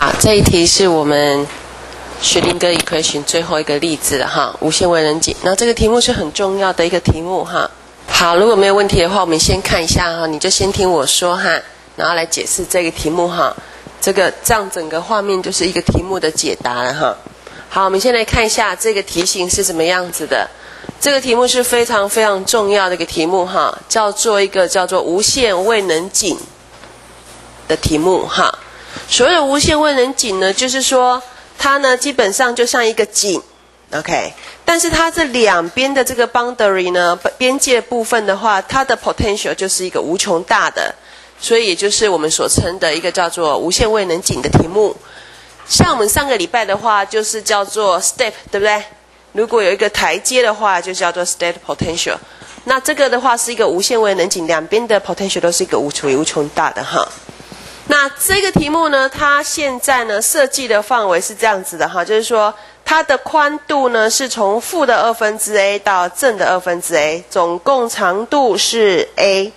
好，这一题是我们薛定谔 equation 最后一个例子了哈，无限微能井。那这个题目是很重要的一个题目哈。好，如果没有问题的话，我们先看一下哈，你就先听我说哈，然后来解释这个题目哈。这样整个画面就是一个题目的解答了哈。好，我们先来看一下这个题型是怎么样子的。这个题目是非常非常重要的一个题目哈，叫做无限微能井的题目哈。所谓的无限微能井呢，就是说它呢基本上就像一个井 ，OK， 但是它这两边的这个 boundary 呢，边界部分的话，它的 potential 就是一个无穷大的，所以也就是我们所称的一个叫做无限微能井的题目。像我们上个礼拜的话，就是叫做 step， 对不对？如果有一个台阶的话，就叫做 step potential。那这个的话是一个无限微能井，两边的 potential 都是一个处于无穷大的哈。那这个题目呢，它现在呢设计的范围是这样子的哈，就是说它的宽度呢是从负的2/2 到正的2/2，总共长度是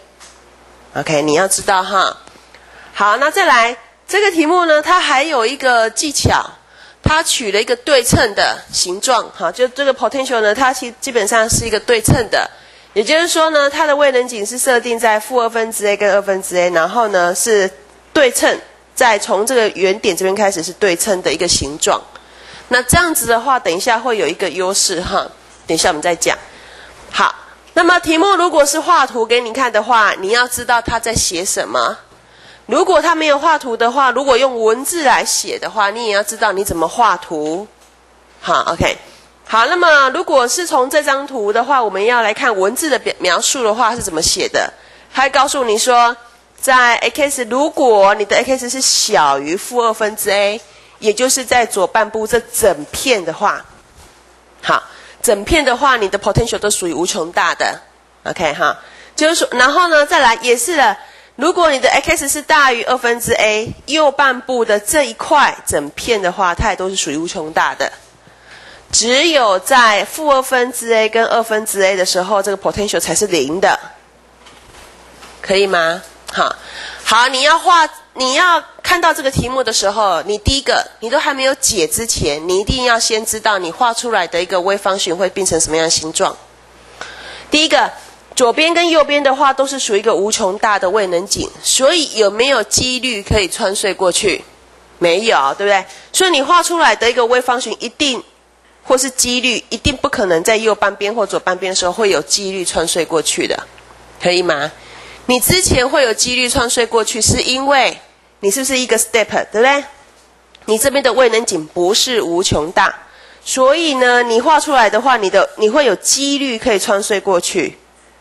a。OK， 你要知道哈。好，那再来这个题目呢，它还有一个技巧，它取了一个对称的形状哈，就这个 potential 呢，它基本上是一个对称的，也就是说呢，它的微能井是设定在负2/2跟2/2，然后呢是对称，再从这个原点这边开始是对称的一个形状。那这样子的话，等一下会有一个优势哈，等一下我们再讲。好，那么题目如果是画图给你看的话，你要知道它在写什么。如果它没有画图的话，如果用文字来写的话，你也要知道你怎么画图。好 ，OK， 好，那么如果是从这张图的话，我们要来看文字的描述的话是怎么写的。它会告诉你说，在 x， 如果你的 x 是小于负2/a， 也就是在左半部这整片的话，好，整片的话，你的 potential 都属于无穷大的 ，OK 哈，就是说，然后呢，再来也是了，如果你的 x 是大于2/a， 右半部的这一块整片的话，它也都是属于无穷大的，只有在负2/a跟2/a的时候，这个 potential 才是0的，可以吗？好，你要看到这个题目的时候，你第一个，你都还没有解之前，你一定要先知道你画出来的一个微方形会变成什么样的形状。第一个，左边跟右边的话都是属于一个无穷大的微能井，所以有没有几率可以穿隧过去？没有，对不对？所以你画出来的一个微方形一定，或是几率一定不可能在右半边或左半边的时候会有几率穿隧过去的，可以吗？你之前会有几率穿隧过去，是因为你是不是一个 step， 对不对？你这边的微能井不是无穷大，所以呢，你画出来的话，你会有几率可以穿隧过去，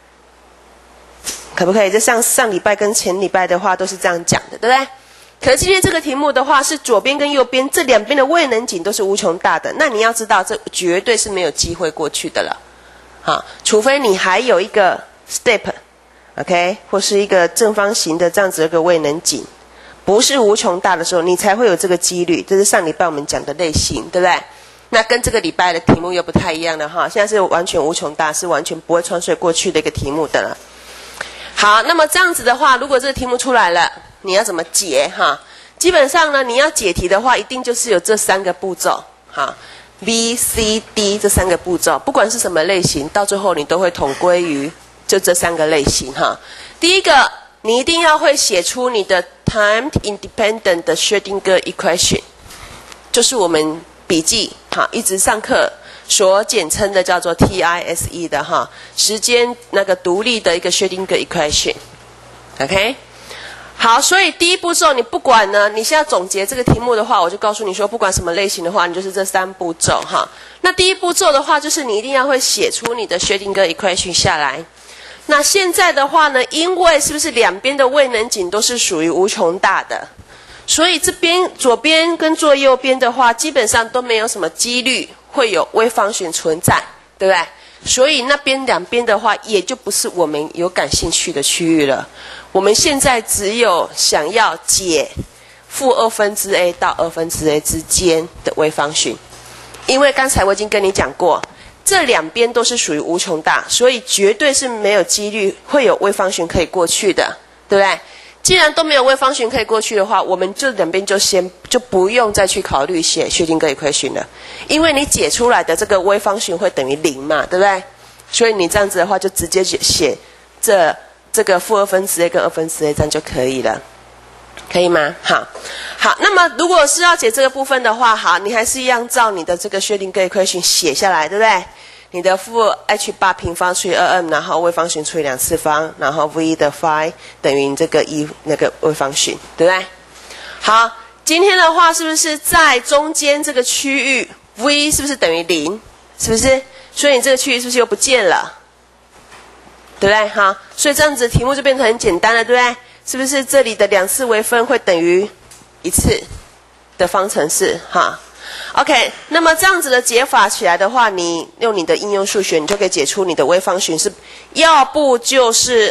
可不可以？这上礼拜跟前礼拜的话都是这样讲的，对不对？可是今天这个题目的话，是左边跟右边这两边的微能井都是无穷大的，那你要知道，这绝对是没有机会过去的了，好，除非你还有一个 step。OK， 或是一个正方形的这样子一个微能井，不是无穷大的时候，你才会有这个几率。这是上礼拜我们讲的类型，对不对？那跟这个礼拜的题目又不太一样了哈。现在是完全无穷大，是完全不会穿隧过去的一个题目的了。好，那么这样子的话，如果这个题目出来了，你要怎么解哈？基本上呢，你要解题的话，一定就是有这3个步骤哈 ，B、C、D 这3个步骤，不管是什么类型，到最后你都会统归于就这3个类型哈。第一个，你一定要会写出你的 time independent 的薛定谔 equation， 就是我们笔记哈一直上课所简称的叫做 TISE 的哈，时间那个独立的一个薛定谔 equation。OK， 好，所以第一步骤你不管呢，你现在总结这个题目的话，我就告诉你说，不管什么类型的话，你就是这3步骤哈。那第一步骤的话，就是你一定要会写出你的薛定谔 equation 下来。那现在的话呢，因为是不是两边的微能井都是属于无穷大的，所以这边左边跟右边的话，基本上都没有什么几率会有微方形存在，对不对？所以那边两边的话，也就不是我们有感兴趣的区域了。我们现在只有想要解负2/a到2/a之间的微方形，因为刚才我已经跟你讲过。这两边都是属于无穷大，所以绝对是没有几率会有微方形可以过去的，对不对？ 既然都没有 wave function 可以过去的话，我们就两边就不用再去考虑写薛定谔 equation 了，因为你解出来的这个 wave function 会等于0嘛，对不对？所以你这样子的话，就直接写这个负2/4a 跟2/4a 这样就可以了，可以吗？好，那么如果是要解这个部分的话，好，你还是一样照你的这个薛定谔 equation 写下来，对不对？你的负 h8 平方除以 2m， 然后 wave function 除以2次方，然后 v 的 phi 等于这个那个 wave function， 对不对？好，今天的话是不是在中间这个区域 v 是不是等于0？是不是？所以你这个区域是不是又不见了？对不对？好，所以这样子题目就变成很简单了，对不对？是不是这里的2次微分会等于1次的方程式？哈。OK， 那么这样子的解法起来的话，你用你的应用数学，你就可以解出你的微方程式，要不就是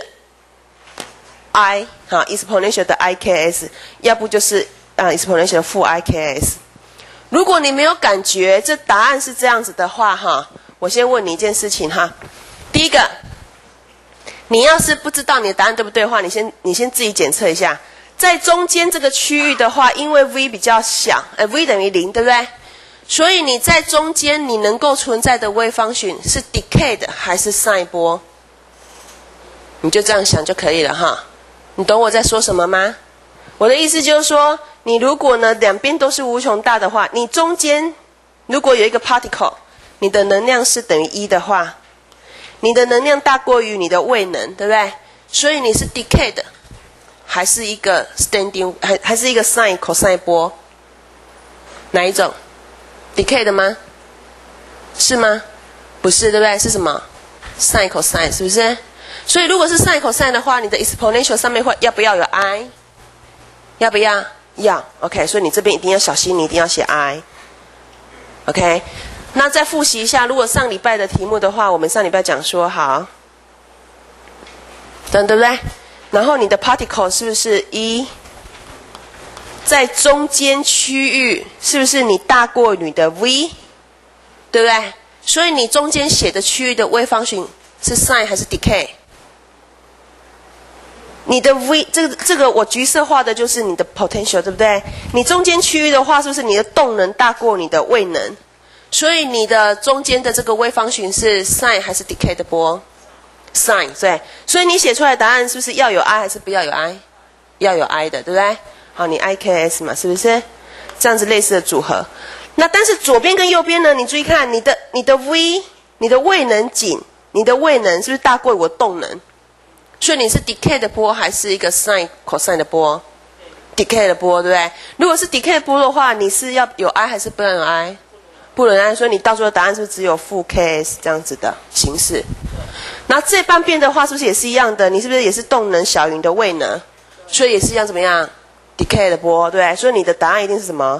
i 哈 exponential 的 IKS， 要不就是exponential 的负 IKS。如果你没有感觉这答案是这样子的话，哈，我先问你一件事情哈。第一个，你要是不知道你的答案对不对的话，你先自己检测一下。在中间这个区域的话，因为 v 比较小，v 等于0，对不对？所以你在中间你能够存在的 wave function 是 decay 的还是 sine 波？你就这样想就可以了哈。你懂我在说什么吗？我的意思就是说，你如果呢两边都是无穷大的话，你中间如果有一个 particle， 你的能量是等于1的话，你的能量大过于你的位能，对不对？所以你是 decay 的。还是一个 standing， 还是一个 sine cosine 波，哪一种 ？decay 的吗？是吗？不是，对不对？是什么 ？sine cosine 是不是？所以如果是 sine cosine 的话，你的 exponential 上面要不要有 i？ 要不要？要。OK， 所以你这边一定要小心，你一定要写 i。OK， 那再复习一下，如果上礼拜的题目的话，我们上礼拜讲说好，对不对？然后你的 particle 是不是1？在中间区域是不是你大过你的 v？ 对不对？所以你中间写的区域的 wave function 是 sine 还是 decay？ 你的 v 这个我橘色画的就是你的 potential， 对不对？你中间区域的话，是不是你的动能大过你的位能？所以你的中间的这个 wave function 是 sine 还是 decay 的波？sine， 对，所以你写出来的答案是不是要有 i 还是不要有 i？ 要有 i 的，对不对？好，你 IKS 嘛，是不是？这样子类似的组合。那但是左边跟右边呢？你注意看，你的 v， 你的位能紧，你的位能是不是大过我动能？所以你是 decay 的波还是一个 sine cosine 的波 ？decay 的波，对不对？如果是 decay 的波的话，你是要有 i 还是不能有 i？ 不能 i， 所以你到最后答案是不是只有负 ks 这样子的形式？那这半边的话是不是也是一样的？你是不是也是动能小于你的位能？所以也是一样怎么样 ？decay 的波，对不对？所以你的答案一定是什么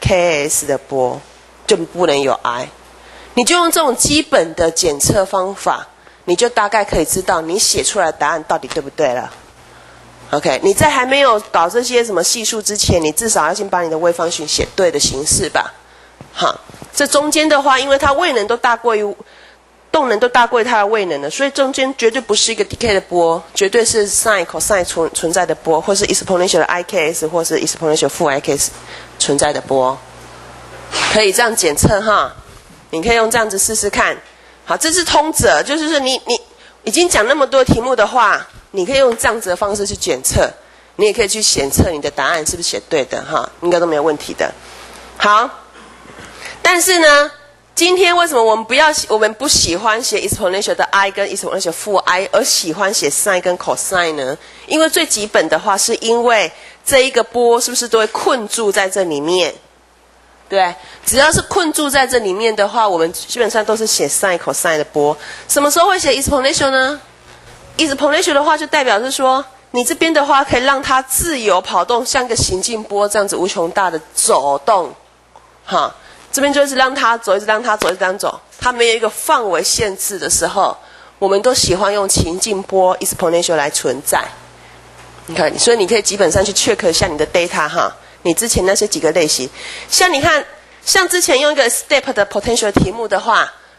？ks 的波，就不能有 i。你就用这种基本的检测方法，你就大概可以知道你写出来的答案到底对不对了。OK， 你在还没有搞这些什么系数之前，你至少要先把你的wave function写对的形式吧。好，这中间的话，因为它位能都大过于动能都大过于它的位能了，所以中间绝对不是一个 decay 的波，绝对是 sine cosine 存在的波，或是 exponential 的 IKS 或是 exponential 负 IKS 存在的波，可以这样检测哈。你可以用这样子试试看。好，这是通则，就是说你已经讲那么多题目的话，你可以用这样子的方式去检测，你也可以去检测你的答案是不是写对的哈，应该都没有问题的。好，但是呢，今天为什么我们不喜欢写 exponential 的 i 跟 exponential 负 i， 而喜欢写 sin 跟 cosine 呢？因为最基本的话，是因为这一个波是不是都会困住在这里面？对，只要是困住在这里面的话，我们基本上都是写 sin cosine 的波。什么时候会写 exponential 呢？ exponential 的话就代表是说，你这边的话可以让它自由跑动，像一个行进波这样子无穷大的走动。哈，这边就是让它走，一直让它走，一直让它走。它没有一个范围限制的时候，我们都喜欢用行进波 exponential 来存在。你看，所以你可以基本上去 check 一下你的 data 哈。你之前那些几个类型，像你看，像之前用一个 step 的 potential 题目的话，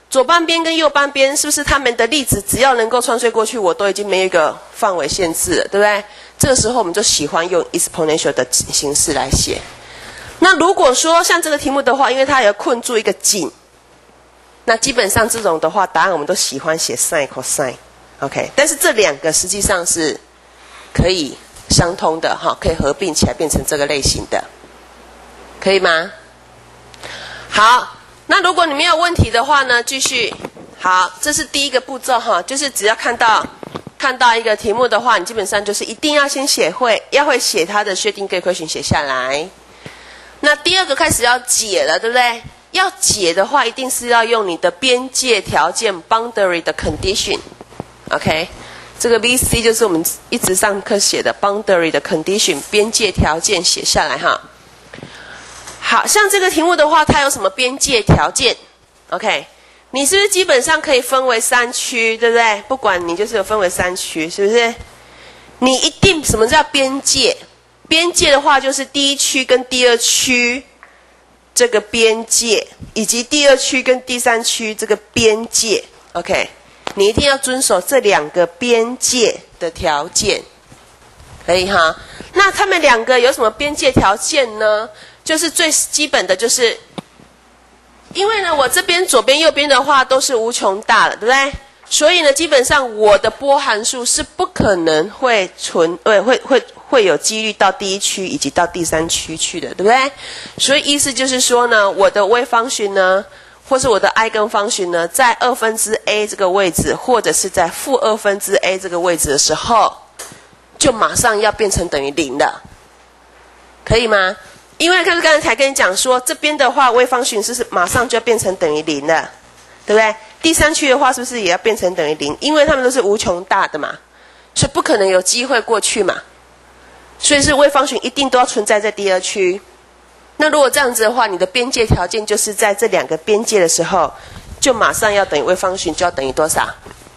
左半边跟右半边是不是它们的粒子只要能够穿梭过去，我都已经没有一个范围限制了，对不对？这个时候我们就喜欢用 exponential 的形式来写。那如果说像这个题目的话，因为它有困住一个井，那基本上这种的话，答案我们都喜欢写 sin cosine。OK， 但是这两个实际上是可以相通的哈，可以合并起来变成这个类型的，可以吗？好，那如果你没有问题的话呢，继续。好，这是第一个步骤哈，就是只要看到一个题目的话，你基本上就是一定要先要会写它的薛定谔equation写下来。那第二个开始要解了，对不对？要解的话，一定是要用你的边界条件 boundary 的 condition。OK， 这个 VC 就是我们一直上课写的 boundary 的 condition 边界条件写下来哈。好像这个题目的话，它有什么边界条件 ？OK， 你是不是基本上可以分为3区，对不对？不管你就是有分为3区，是不是？你一定什么叫边界？边界的话，就是第1区跟第2区这个边界，以及第2区跟第3区这个边界。OK， 你一定要遵守这2个边界的条件，可以哈？那他们2个有什么边界条件呢？就是最基本的，就是因为呢，我这边左边右边的话都是无穷大了，对不对？所以呢，基本上我的波函数是不可能会会有几率到第1区以及到第3区去的，对不对？所以意思就是说呢，我的微方循呢，或是我的eigen根方循呢，在2/a 这个位置，或者是在-2/a 这个位置的时候，就马上要变成等于0了，可以吗？因为刚才跟你讲说，这边的话微方循是马上就要变成等于0了，对不对？第3区的话是不是也要变成等于0？因为它们都是无穷大的嘛，所以不可能有机会过去嘛。所以是微方循一定都要存在在第2区。那如果这样子的话，你的边界条件就是在这2个边界的时候，就马上要等于微方循就要等于多少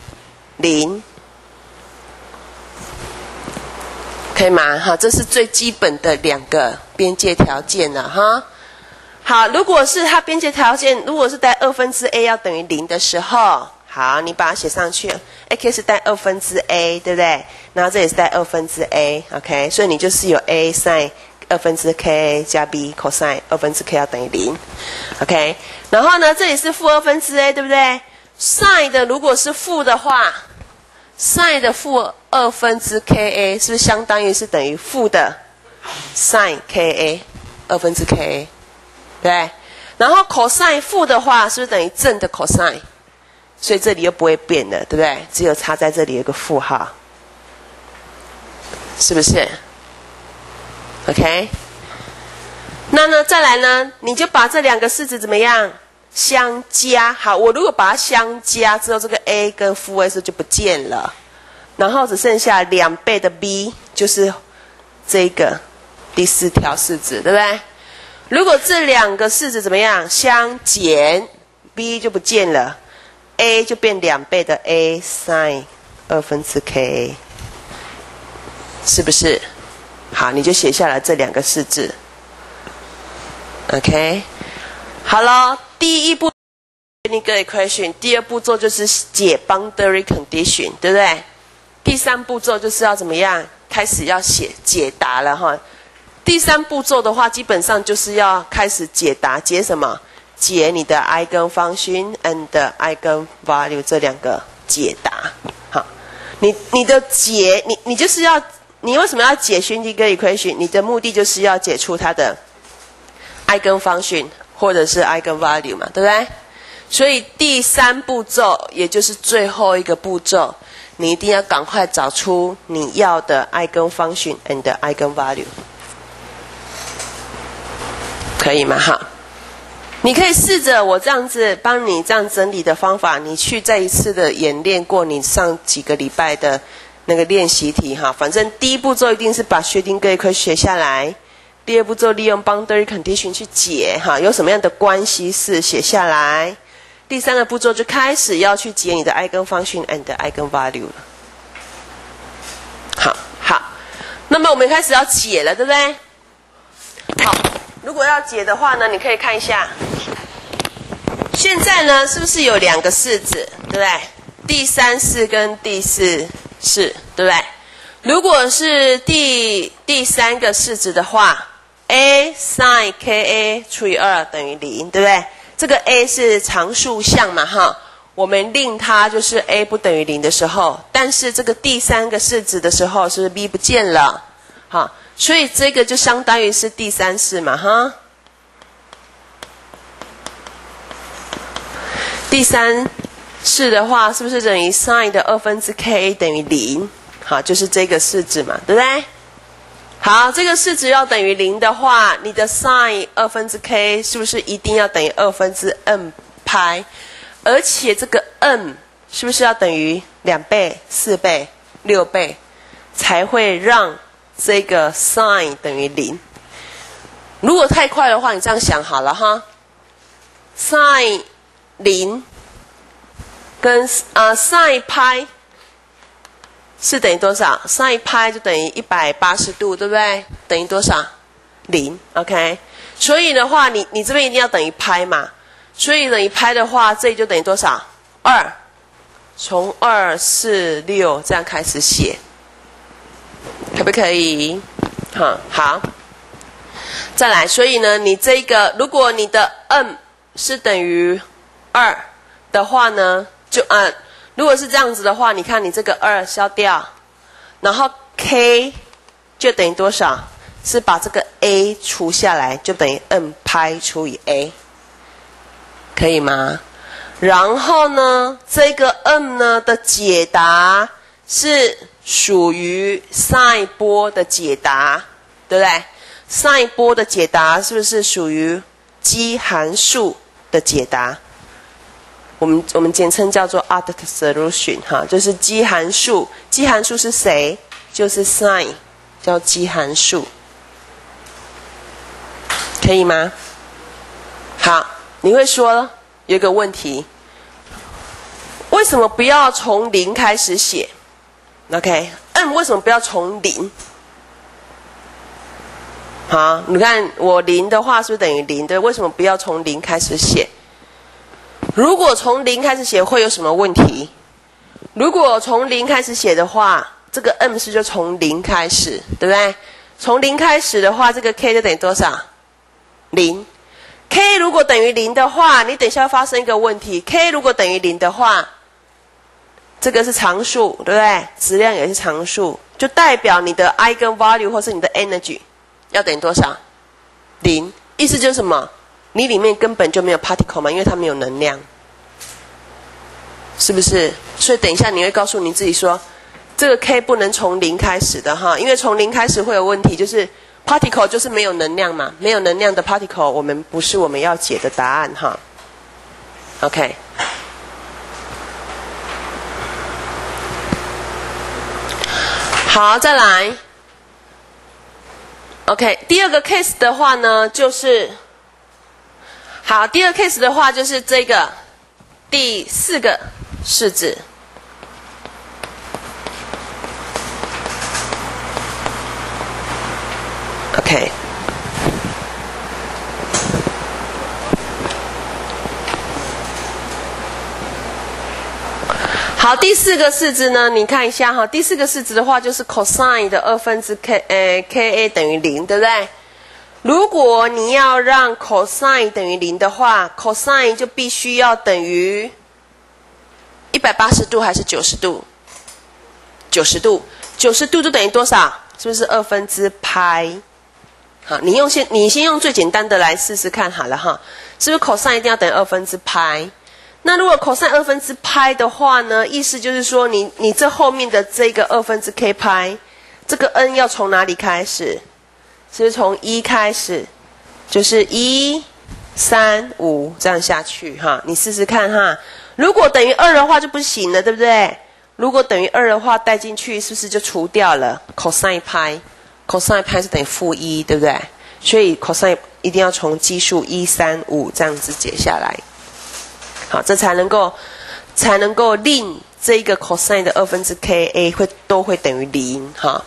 ？0。可以吗？哈，这是最基本的2个边界条件了哈。好，如果是它边界条件，如果是在2/a 要等于0的时候，好，你把它写上去 ，x 是在2/a， 对不对？然后这也是在2/a，OK， 所以你就是有 a sin 2/k 加 b cosine 2/k 要等于0，OK。然后呢，这里是-2/a， 对不对 ？sin 的如果是负的话 ，sin 的-2/ka 是不是相当于是等于负的 sin ka 2/ka， 对？然后 cosine 负的话，是不是等于正的 cosine？ 所以这里又不会变的，对不对？只有差在这里有个负号，是不是 ？OK。那呢，再来呢，你就把这2个式子怎么样相加？好，我如果把它相加之后，这个 a 跟-a 是就不见了。然后只剩下2倍的 b， 就是这个第4条式子，对不对？如果这2个式子怎么样相减 ，b 就不见了 ，a 就变2倍的 a sin 2/k， 是不是？好，你就写下来这2个式子 ，OK。好了，第1步那个 equation， 第2步骤就是解 boundary condition， 对不对？第3步骤就是要怎么样？开始要写解答了哈。第3步骤的话，基本上就是要开始解答，解什么？解你的 eigen function and eigen value 这2个解答。好，你的解，你就是要，你为什么要解薛定谔 equation？ 你的目的就是要解出它的 eigen function 或者是 eigen value 嘛，对不对？所以第3步骤，也就是最后一个步骤。你一定要赶快找出你要的 eigen function and eigen value， 可以吗？哈，你可以试着我这样子帮你这样整理的方法，你去再一次的演练过你上几个礼拜的那个练习题哈。反正第1步骤一定是把薛定谔equation写下来，第2步骤利用 boundary condition 去解哈，有什么样的关系式写下来。第3个步骤就开始要去解你的 eigen function and eigen value 了。好，那么我们开始要解了，对不对？好，如果要解的话呢，你可以看一下，现现在呢，是不是有两个式子，对不对？第三式跟第四式，对不对？如果是第三个式子的话 ，a sin ka 除以2等于0，对不对？这个 a 是常数项嘛，哈，我们令它就是 a 不等于0的时候，但是这个第三个式子的时候，是不是 b 不见了？好，所以这个就相当于是第三式嘛，哈。第三式的话，是不是等于 sin 的k 等于0？好，就是这个式子嘛，对不对？好，这个式子要等于0的话，你的 sin k 是不是一定要等于n 派？而且这个 n 是不是要等于2倍、4倍、6倍，才会让这个 sin 等于0？如果太快的话，你这样想好了哈 ，sin 0跟sin 派是等于多少 ？sin 派就等于180度，对不对？等于多少？0 ，OK。所以的话，你这边一定要等于派嘛。所以等于派的话，这里就等于多少？2。从2、4、6这样开始写，可不可以？好。再来，所以呢，你这个如果你的 n 是等于2的话呢，就如果是这样子的话，你看你这个2消掉，然后 k 就等于多少？是把这个 a 除下来，就等于 n 派除以 a， 可以吗？然后呢，这个 n 呢的解答是属于 sin 波的解答，对不对？sin 波的解答是不是属于基函数的解答？我们简称叫做 additive solution 哈，就是基函数。基函数是谁？就是 sin， 叫基函数，可以吗？好，你会说有一个问题，为什么不要从0开始写 ？OK，n 为什么不要从0？好，你看我0的话是不是等于0？对，为什么不要从0开始写？如果从0开始写会有什么问题？如果从0开始写的话，这个 n 是就从0开始，对不对？从0开始的话，这个 k 就等于多少？0。k 如果等于0的话，你等一下会发生一个问题。k 如果等于0的话，这个是常数，对不对？质量也是常数，就代表你的 eigenvalue 或是你的 energy 要等于多少？0。意思就是什么？你里面根本就没有 particle 嘛，因为它没有能量，是不是？所以等一下你会告诉你自己说，这个 k 不能从0开始的哈，因为从0开始会有问题，就是 particle 就是没有能量嘛，没有能量的 particle 不是我们要解的答案哈。OK， 好，再来。OK， 第二个 case 的话呢，就是好，第二 case 的话就是这个第4个式子。OK， 好，第4个式子呢，你看一下哈，第4个式子的话就是 cosine 的ka 等于0，对不对？如果你要让 cosine 等于0的话 ，cosine 就必须要等于180度还是90度？90度，90度就等于多少？是不是2/π？好，你先用最简单的来试试看好了哈，是不是 cosine 一定要等于2/π？那如果 cosine 2/π的话呢，意思就是说你这后面的这个2/k π，这个 n 要从哪里开始？是不是从1开始？就是1、3、5这样下去哈，你试试看哈。如果等于2的话就不行了，对不对？如果等于2的话带进去，是不是就除掉了 cosine π？cosine π是等于-1，对不对？所以 cosine 一定要从基数1、3、5这样子解下来，好，这才能够令这个 cosine 的2/ka 都会等于0哈。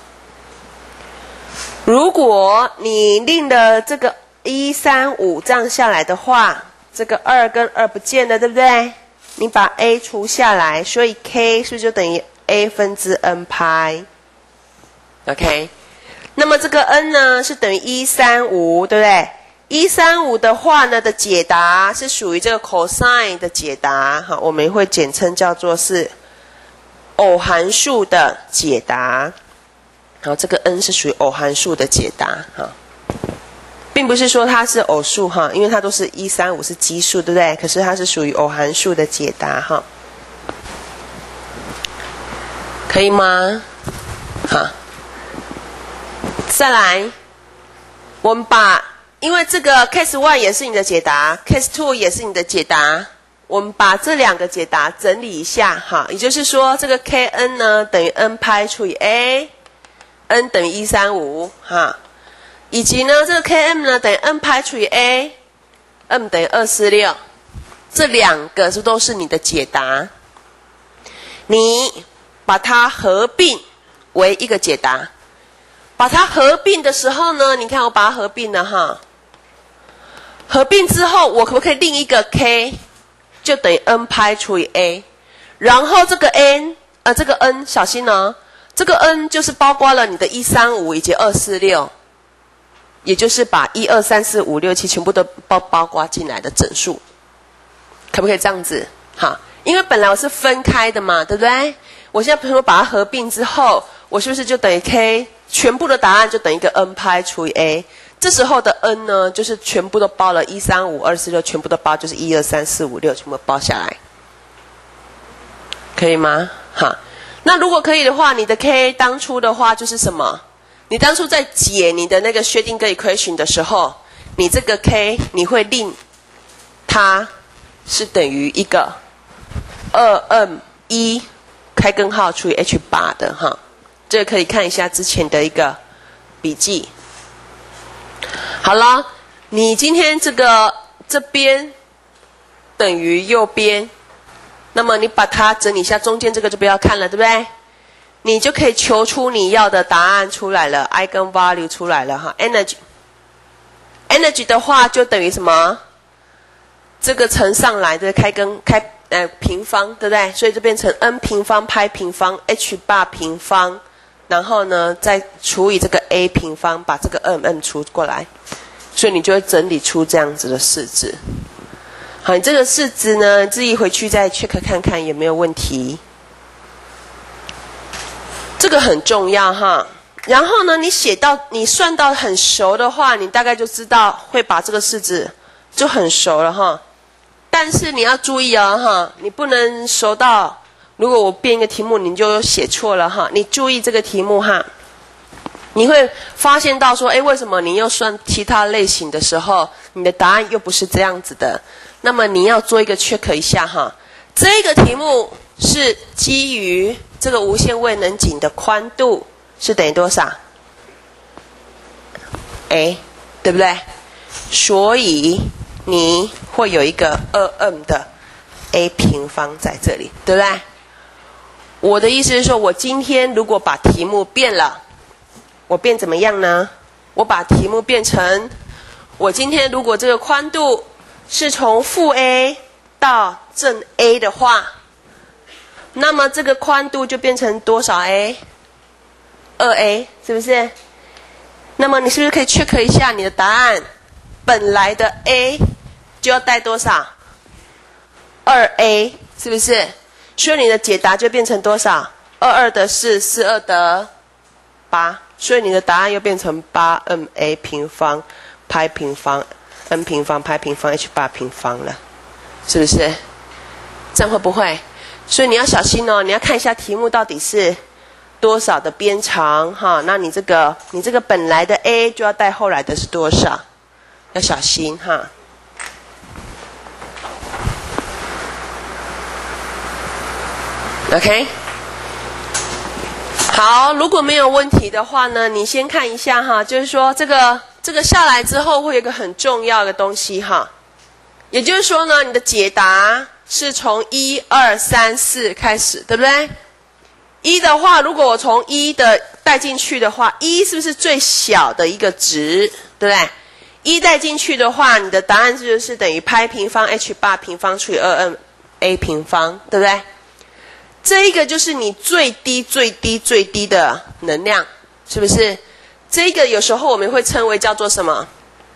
如果你令了这个1、3、5这样下来的话， 这个2跟2不见了，对不对？你把 a 除下来，所以 k 是不是就等于 a 分之 n 派 ？OK， 那么这个 n 呢是等于135，对不对？135的话呢的解答是属于这个 cosine 的解答，好，我们会简称叫做是偶函数的解答。好，这个 n 是属于偶函数的解答，哈。并不是说它是偶数哈，因为它都是135是奇数，对不对？可是它是属于偶函数的解答哈，可以吗？好，再来，我们把因为这个 case 1也是你的解答 ，case 2也是你的解答，我们把这两个解答整理一下哈，也就是说这个 kn 呢等于 n 派除以 a，n 等于135哈。以及呢，这个 km 呢等于 n 派除以 a，m 等于246，这两个是都是你的解答。你把它合并为一个解答，把它合并的时候呢，你看我把它合并了哈。合并之后，我可不可以另一个 k 就等于 n 派除以 a， 然后这个 这个 n 小心哦，这个 n 就是包括了你的135以及246。也就是把1、2、3、4、5、6、7全部都包括进来的整数，可不可以这样子？好，因为本来我是分开的嘛，对不对？我现在比如说把它合并之后，我是不是就等于 k 全部的答案就等于一个 n 派除以 a？ 这时候的 n 呢，就是全部都包了135、246，全部都包，就是1、2、3、4、5、6全部包下来，可以吗？好，那如果可以的话，你的 k 当初的话就是什么？你当初在解你的那个薛定谔 equation 的时候，你这个 k 你会令它是等于一个2m1开根号除以 h8的哈，这个可以看一下之前的一个笔记。好了，你今天这边等于右边，那么你把它整理一下，中间这个就不要看了，对不对？你就可以求出你要的答案出来了 ，eigenvalue 出来了哈 ，energy 的话就等于什么？这个乘上来的平方，对不对？所以就变成 n 平方派平方 h8平方，然后呢再除以这个 a 平方，把这个 m 除过来，所以你就会整理出这样子的式子。好，你这个式子呢，自己回去再 check 看看有没有问题。这个很重要哈，然后呢，你算到很熟的话，你大概就知道会把这个式子就很熟了哈。但是你要注意哦哈，你不能熟到，如果我编一个题目你就写错了哈。你注意这个题目哈，你会发现到说，为什么你又算其他类型的时候，你的答案又不是这样子的？那么你要做一个 check 一下哈，这个题目是基于这个无限位能井的宽度是等于多少 ？a， 对不对？所以你会有一个2m 的 a 平方在这里，对不对？我的意思是说，我今天如果把题目变了，我变怎么样呢？我把题目变成，我今天如果这个宽度是从负 a 到正 a 的话，那么这个宽度就变成多少 a？2a 是不是？那么你是不是可以 check 一下你的答案？本来的 a 就要带多少 ？2a 是不是？所以你的解答就变成多少？22的4，42的8，所以你的答案又变成8ma 平方派平方 n 平方派平方 h8平方了，是不是？这样会不会？所以你要小心哦，你要看一下题目到底是多少的边长哈。那你这个本来的 a 就要带后来的是多少，要小心哈。OK， 好，如果没有问题的话呢，你先看一下哈，就是说这个下来之后会有一个很重要的东西哈，也就是说呢，你的解答是从1、2、3、4开始，对不对？1的话，如果我从1的带进去的话，1是不是最小的一个值，对不对 1带进去的话，你的答案就是等于派平方 h8 平方除以 2n_a 平方，对不对？这一个就是你最低的能量，是不是？这个有时候我们会称为叫做什么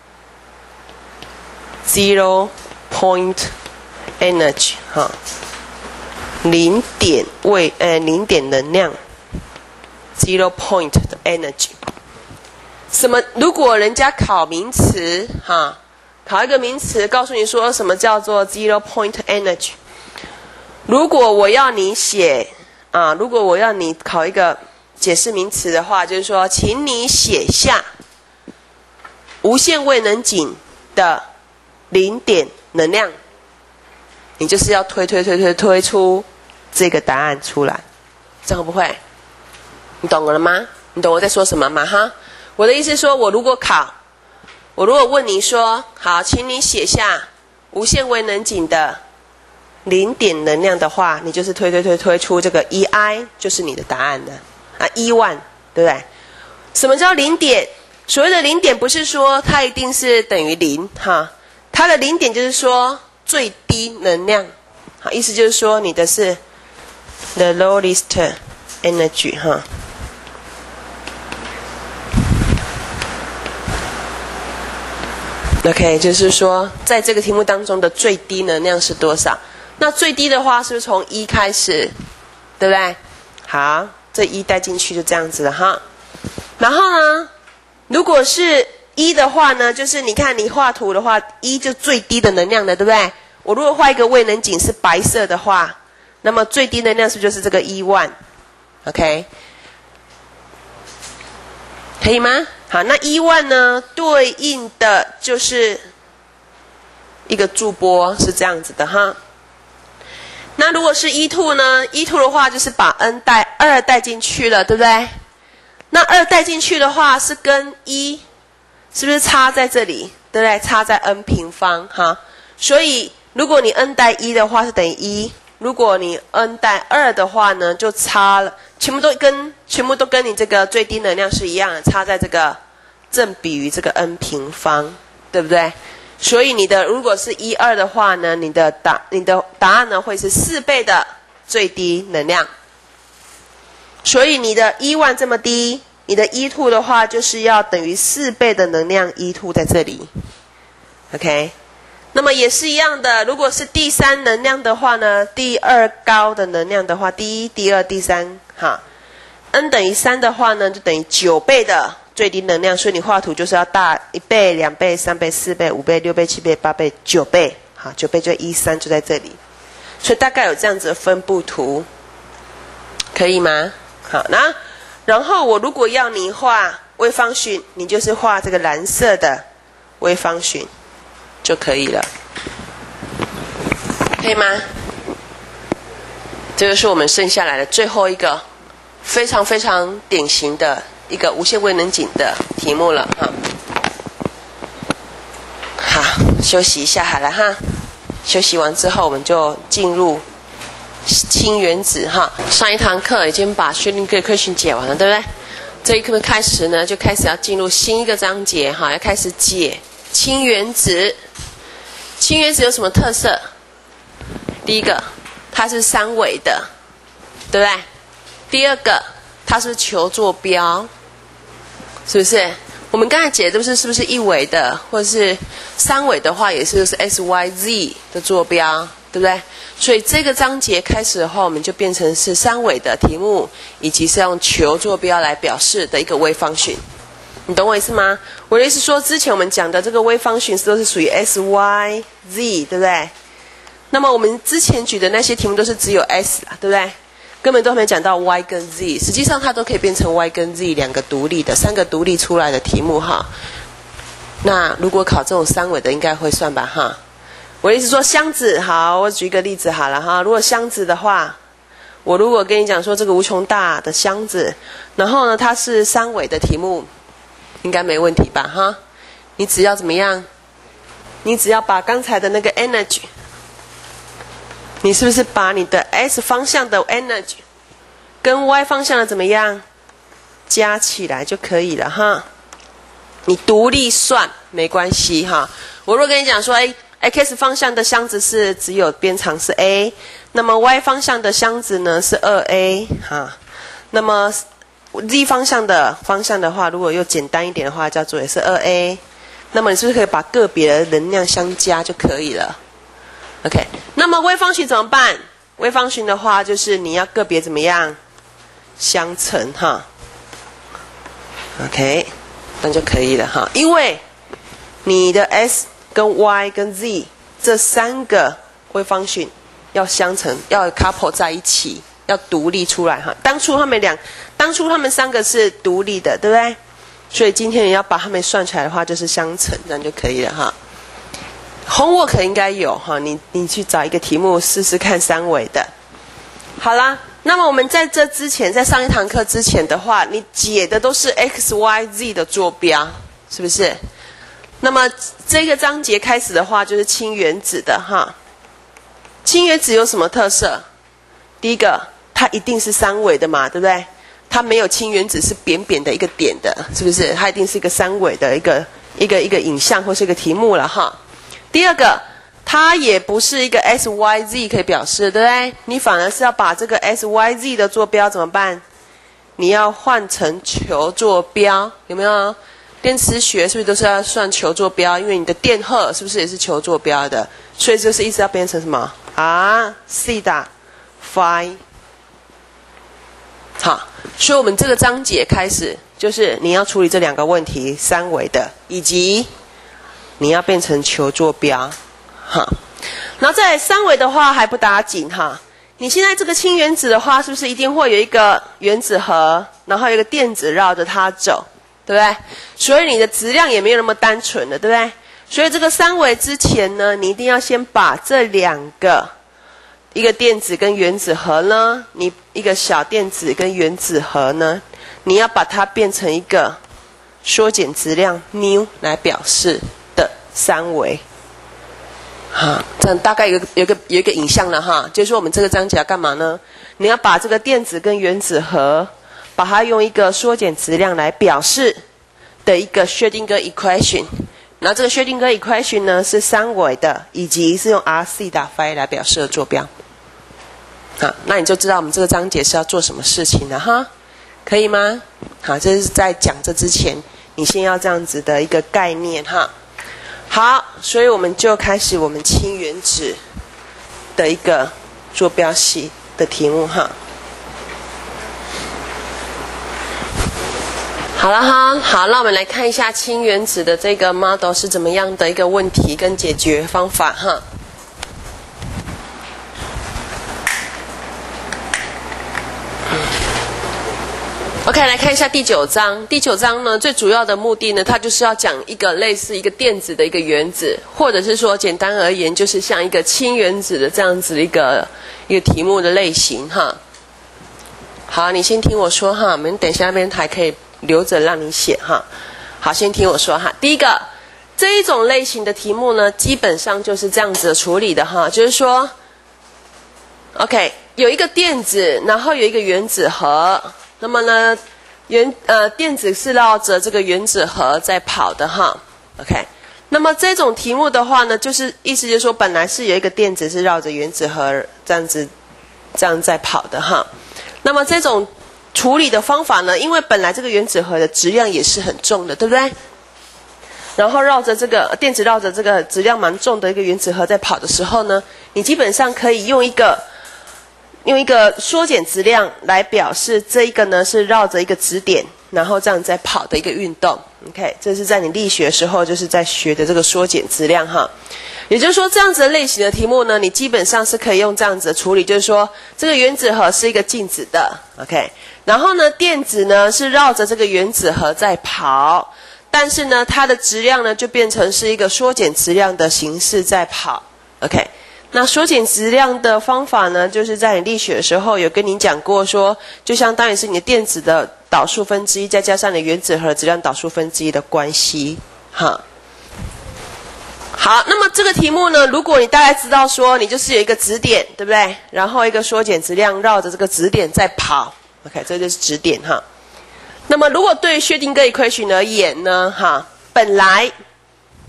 ？0 point energy 哈，零点能量 ，0 point 的 energy。什么？如果人家考名词哈，考一个名词，告诉你说什么叫做 0 point energy。如果我要你写如果我要你考一个解释名词的话，就是说，请你写下无限位能井的零点能量，你就是要推出这个答案出来，这样会不会？你懂了吗？你懂我在说什么吗？哈，我的意思是说，我如果问你说，好，请你写下无限位能井的零点能量的话，你就是推出这个 EI 就是你的答案的E1，对不对？什么叫零点？所谓的零点不是说它一定是等于0哈，它的零点就是说最低能量，好，意思就是说你的是 the lowest energy 哈。OK， 就是说在这个题目当中的最低能量是多少？那最低的话是不是从1开始，对不对？好，这1带进去就这样子了哈。然后呢，如果是1的话呢，就是你看你画图的话，1就最低的能量的，对不对？我如果画一个位能井是白色的话，那么最低能量是不是就是这个E1 ？OK， 可以吗？好，那E1呢，对应的就是一个驻波，是这样子的哈。那如果是E2呢 ？E2的话就是把 n 带2带进去了，对不对？那2带进去的话是跟1是不是差在这里，对不对？差在 n 平方哈。所以如果你 n 带1的话是等于1，如果你 n 带2的话呢，就差了，全部都跟你这个最低能量是一样的，差在这个正比于这个 n 平方，对不对？所以你的如果是1、2的话呢，你的答案呢会是4倍的最低能量。所以你的E1这么低，你的E2的话就是要等于4倍的能量 E2 在这里。OK， 那么也是一样的，如果是第3能量的话呢，第2高的能量的话，第1、第2、第3哈 ，n 等于3的话呢，就等于9倍的最低能量，所以你画图就是要大1倍、2倍、3倍、4倍、5倍、6倍、7倍、8倍、9倍，好，9倍就1、3就在这里，所以大概有这样子的分布图，可以吗？好，然后我如果要你画微方循，你就是画这个蓝色的微方循就可以了，可以吗？这就是我们剩下来的最后一个非常非常典型的一个无限位能井的题目了哈。好，休息一下好了哈。休息完之后，我们就进入氢原子哈。上一堂课已经把薛定谔equation解完了，对不对？这一课开始呢，就开始要进入新一个章节哈，要开始解氢原子。氢原子有什么特色？第一个，它是三维的，对不对？第二个，它是球坐标，是不是？我们刚才解的是不是一维的，或者是三维的话，也是 XYZ 的坐标，对不对？所以这个章节开始的话，我们就变成是三维的题目，以及是用球坐标来表示的一个微方循。你懂我意思吗？我的意思说，之前我们讲的这个微方循都是属于 XYZ， 对不对？那么我们之前举的那些题目都是只有 S 啦，对不对？根本都没讲到 Y 跟 Z， 实际上它都可以变成 Y 跟 Z 两个独立的、三个独立出来的题目哈。那如果考这种三维的，应该会算吧哈。我的意思说箱子，好，我举一个例子好了哈。如果箱子的话，我如果跟你讲说这个无穷大的箱子，然后呢它是三维的题目，应该没问题吧哈。你只要怎么样？你只要把刚才的那个 energy，你是不是把你的 S 方向的 energy 跟 Y 方向的怎么样加起来就可以了哈？你独立算没关系哈。我若跟你讲说，x 方向的箱子是只有边长是 a， 那么 y 方向的箱子呢是 2a 哈。那么 z 方向的话，如果又简单一点的话，叫做也是 2a。那么你是不是可以把个别的能量相加就可以了 ？OK。那么微方形怎么办？微方形的话，就是你要个别怎么样相乘哈。OK， 那就可以了哈。因为你的 s 跟 y 跟 z 这三个微方形要相乘，要 couple 在一起，要独立出来哈。当初他们三个是独立的，对不对？所以今天你要把它们算起来的话，就是相乘，这样就可以了哈。homework 应该有哈，你去找一个题目试试看三维的。好啦，那么我们在这之前，在上一堂课之前的话，你解的都是 x、y、z 的坐标，是不是？那么这个章节开始的话，就是氢原子的哈。氢原子有什么特色？第一个，它一定是三维的嘛，对不对？它没有氢原子是扁扁的一个点的，是不是？它一定是一个三维的一个影像或是一个题目了哈。第二个，它也不是一个 s、y、z 可以表示，对不对？你反而是要把这个 s、y、z 的坐标怎么办？你要换成球坐标，有没有？电磁学是不是都是要算球坐标？因为你的电荷是不是也是球坐标的？所以就是一直要变成什么啊？西塔 phi。好，所以我们这个章节开始就是你要处理这两个问题，三维的，以及你要变成球坐标。哈，然后在三维的话还不打紧哈。你现在这个氢原子的话，是不是一定会有一个原子核，然后有一个电子绕着它走？对不对？所以你的质量也没有那么单纯了，对不对？所以这个三维之前呢，你一定要先把这两个，一个电子跟原子核呢，你一个小电子跟原子核呢，你要把它变成一个缩减质量 μ 来表示的三维。哈，这样大概有一个影像了哈，就是说我们这个章节要干嘛呢？你要把这个电子跟原子核，把它用一个缩减质量来表示的一个薛定谔 equation， 然后这个薛定谔 equation 呢是三维的，以及是用 r c 打 phi 来表示的坐标。好，那你就知道我们这个章节是要做什么事情了哈，可以吗？好，这是在讲这之前，你先要这样子的一个概念哈。好，所以我们就开始我们氢原子的一个坐标系的题目哈。好了哈，好，那我们来看一下氢原子的这个 model 是怎么样的一个问题跟解决方法哈。OK， 来看一下第9章。第9章呢，最主要的目的呢，它就是要讲一个类似一个电子的一个原子，或者是说简单而言，就是像一个氢原子的这样子的一个题目的类型哈。好，你先听我说哈，我们等一下那边还可以留着让你写哈。好，先听我说哈。第一个，这一种类型的题目呢，基本上就是这样子处理的哈，就是说 ，OK， 有一个电子，然后有一个原子核。那么呢，电子是绕着这个原子核在跑的哈 ，OK。那么这种题目的话呢，就是意思就是说，本来是有一个电子是绕着原子核这样在跑的哈。那么这种处理的方法呢，因为本来这个原子核的质量也是很重的，对不对？然后绕着这个电子绕着这个质量蛮重的一个原子核在跑的时候呢，你基本上可以用一个缩减质量来表示这一个呢是绕着一个质点，然后这样在跑的一个运动。OK， 这是在你力学的时候就是在学的这个缩减质量哈。也就是说，这样子的类型的题目呢，你基本上是可以用这样子的处理，就是说这个原子核是一个静止的 ，OK， 然后呢电子呢是绕着这个原子核在跑，但是呢它的质量呢就变成是一个缩减质量的形式在跑 ，OK。那缩减质量的方法呢，就是在你力学的时候有跟你讲过说，就相当于是你的电子的导数分之一，再加上你原子核的质量导数分之一的关系，哈。好，那么这个题目呢，如果你大概知道说，你就是有一个质点，对不对？然后一个缩减质量绕着这个质点在跑 ，OK， 这就是质点哈。那么如果对薛定谔 equation 而言呢，哈，本来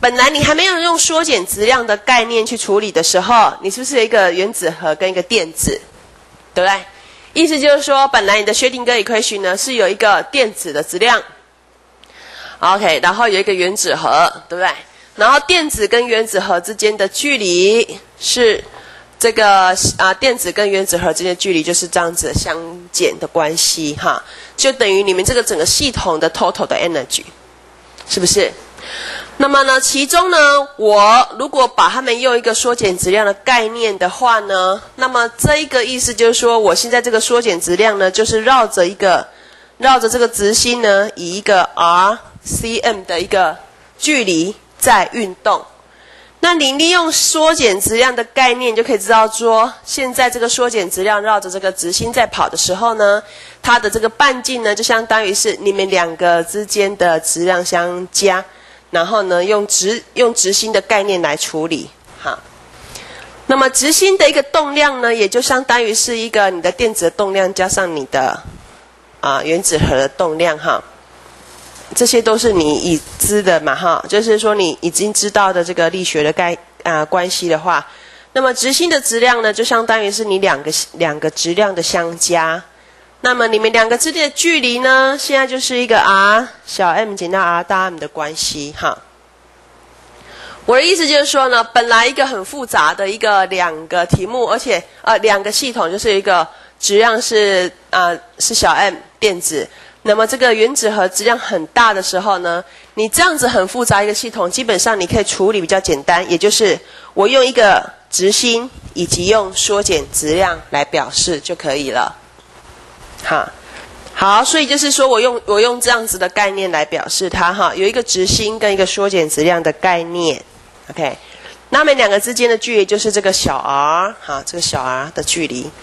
本来你还没有用缩减质量的概念去处理的时候，你是不是有一个原子核跟一个电子，对不对？意思就是说，本来你的薛定谔 equation 呢是有一个电子的质量 ，OK， 然后有一个原子核，对不对？然后电子跟原子核之间的距离是这个电子跟原子核之间的距离就是这样子相减的关系哈，就等于你们这个整个系统的 total 的 energy， 是不是？那么呢，其中呢，我如果把它们用一个缩减质量的概念的话呢，那么这一个意思就是说，我现在这个缩减质量呢，就是绕着这个直心呢，以一个 r·cm 的一个距离在运动。那你利用缩减质量的概念，就可以知道说，现在这个缩减质量绕着这个直心在跑的时候呢，它的这个半径呢，就相当于是你们两个之间的质量相加。然后呢，用直心的概念来处理，好。那么直心的一个动量呢，也就相当于是一个你的电子的动量加上你的原子核的动量哈。这些都是你已知的嘛哈，就是说你已经知道的这个力学的关系的话，那么直心的质量呢，就相当于是你两个质量的相加。那么你们两个之间的距离呢，现在就是一个 r 小 m 减到 r 大 M 的关系哈。我的意思就是说呢，本来一个很复杂的两个题目，而且两个系统，就是一个质量是小 m 电子，那么这个原子核质量很大的时候呢，你这样子很复杂一个系统，基本上你可以处理比较简单，也就是我用一个直心以及用缩减质量来表示就可以了。好，所以就是说我用这样子的概念来表示它哈，有一个直心跟一个缩减质量的概念 ，OK， 那么两个之间的距离就是这个小 r 哈，这个小 r 的距离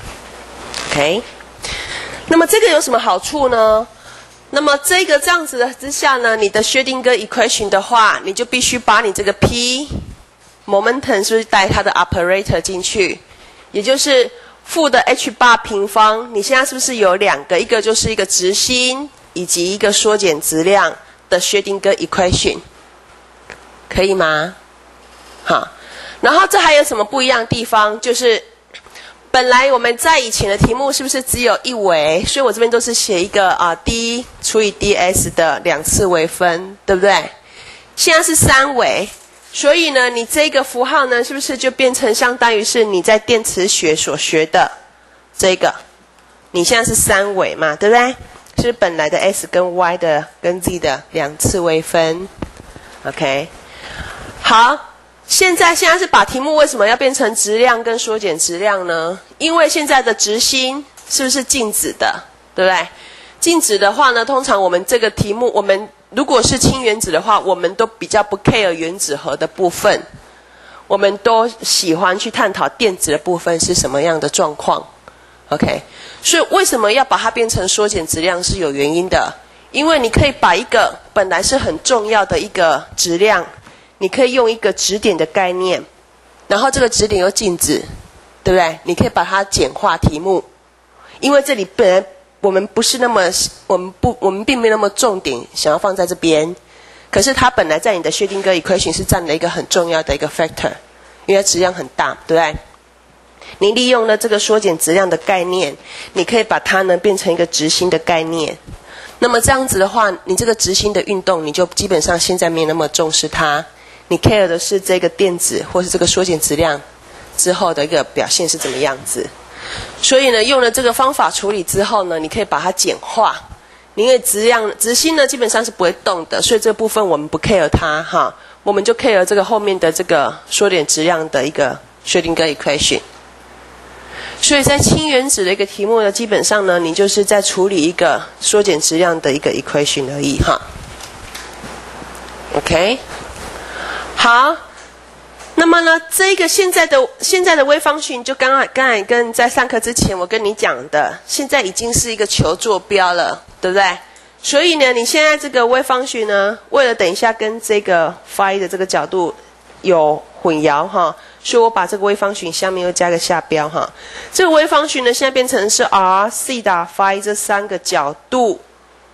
，OK， 那么这个有什么好处呢？那么这样子的之下呢，你的薛定谔 equation 的话，你就必须把你这个 p momentum 是不是带它的 operator 进去，也就是负的 h bar 平方，你现在是不是有两个？一个就是一个直心以及一个缩减质量的薛定谔 equation， 可以吗？好，然后这还有什么不一样的地方？就是本来我们在以前的题目是不是只有一维？所以我这边都是写一个d 除以 ds 的2次微分，对不对？现在是3维。所以呢，你这个符号呢，是不是就变成相当于是你在电磁学所学的这个？你现在是3维嘛，对不对？是本来的 s 跟 y 的跟 z 的2次微分 ，OK。好，现在是把题目为什么要变成质量跟缩减质量呢？因为现在的直心是不是静止的，对不对？静止的话呢，通常我们这个题目，我们如果是氢原子的话，我们都比较不 care 原子核的部分，我们都喜欢去探讨电子的部分是什么样的状况 ，OK？ 所以为什么要把它变成缩减质量是有原因的，因为你可以把一个本来是很重要的一个质量，你可以用一个质点的概念，然后这个质点又静止，对不对？你可以把它简化题目，因为这里本来我们不是那么，我们并没那么重点想要放在这边，可是它本来在你的薛定谔 equation 是占了一个很重要的一个 factor， 因为它质量很大，对不对？你利用了这个缩减质量的概念，你可以把它呢变成一个直心的概念。那么这样子的话，你这个直心的运动，你就基本上现在没那么重视它，你 care 的是这个电子或是这个缩减质量之后的一个表现是怎么样子。所以呢，用了这个方法处理之后呢，你可以把它简化。因为直心呢基本上是不会动的，所以这个部分我们不 care 它哈，我们就 care 这个后面的这个缩减质量的一个薛定谔 equation。所以在氢原子的一个题目呢，基本上呢，你就是在处理一个缩减质量的一个 equation 而已哈。OK， 好。那么呢，这个现在的微方群，就刚才跟在上课之前我跟你讲的，现在已经是一个球坐标了，对不对？所以呢，你现在这个微方群呢，为了等一下跟这个 phi 的这个角度有混淆哈，所以我把这个微方群下面又加个下标哈。这个微方群呢，现在变成是 r、西塔、phi 这3个角度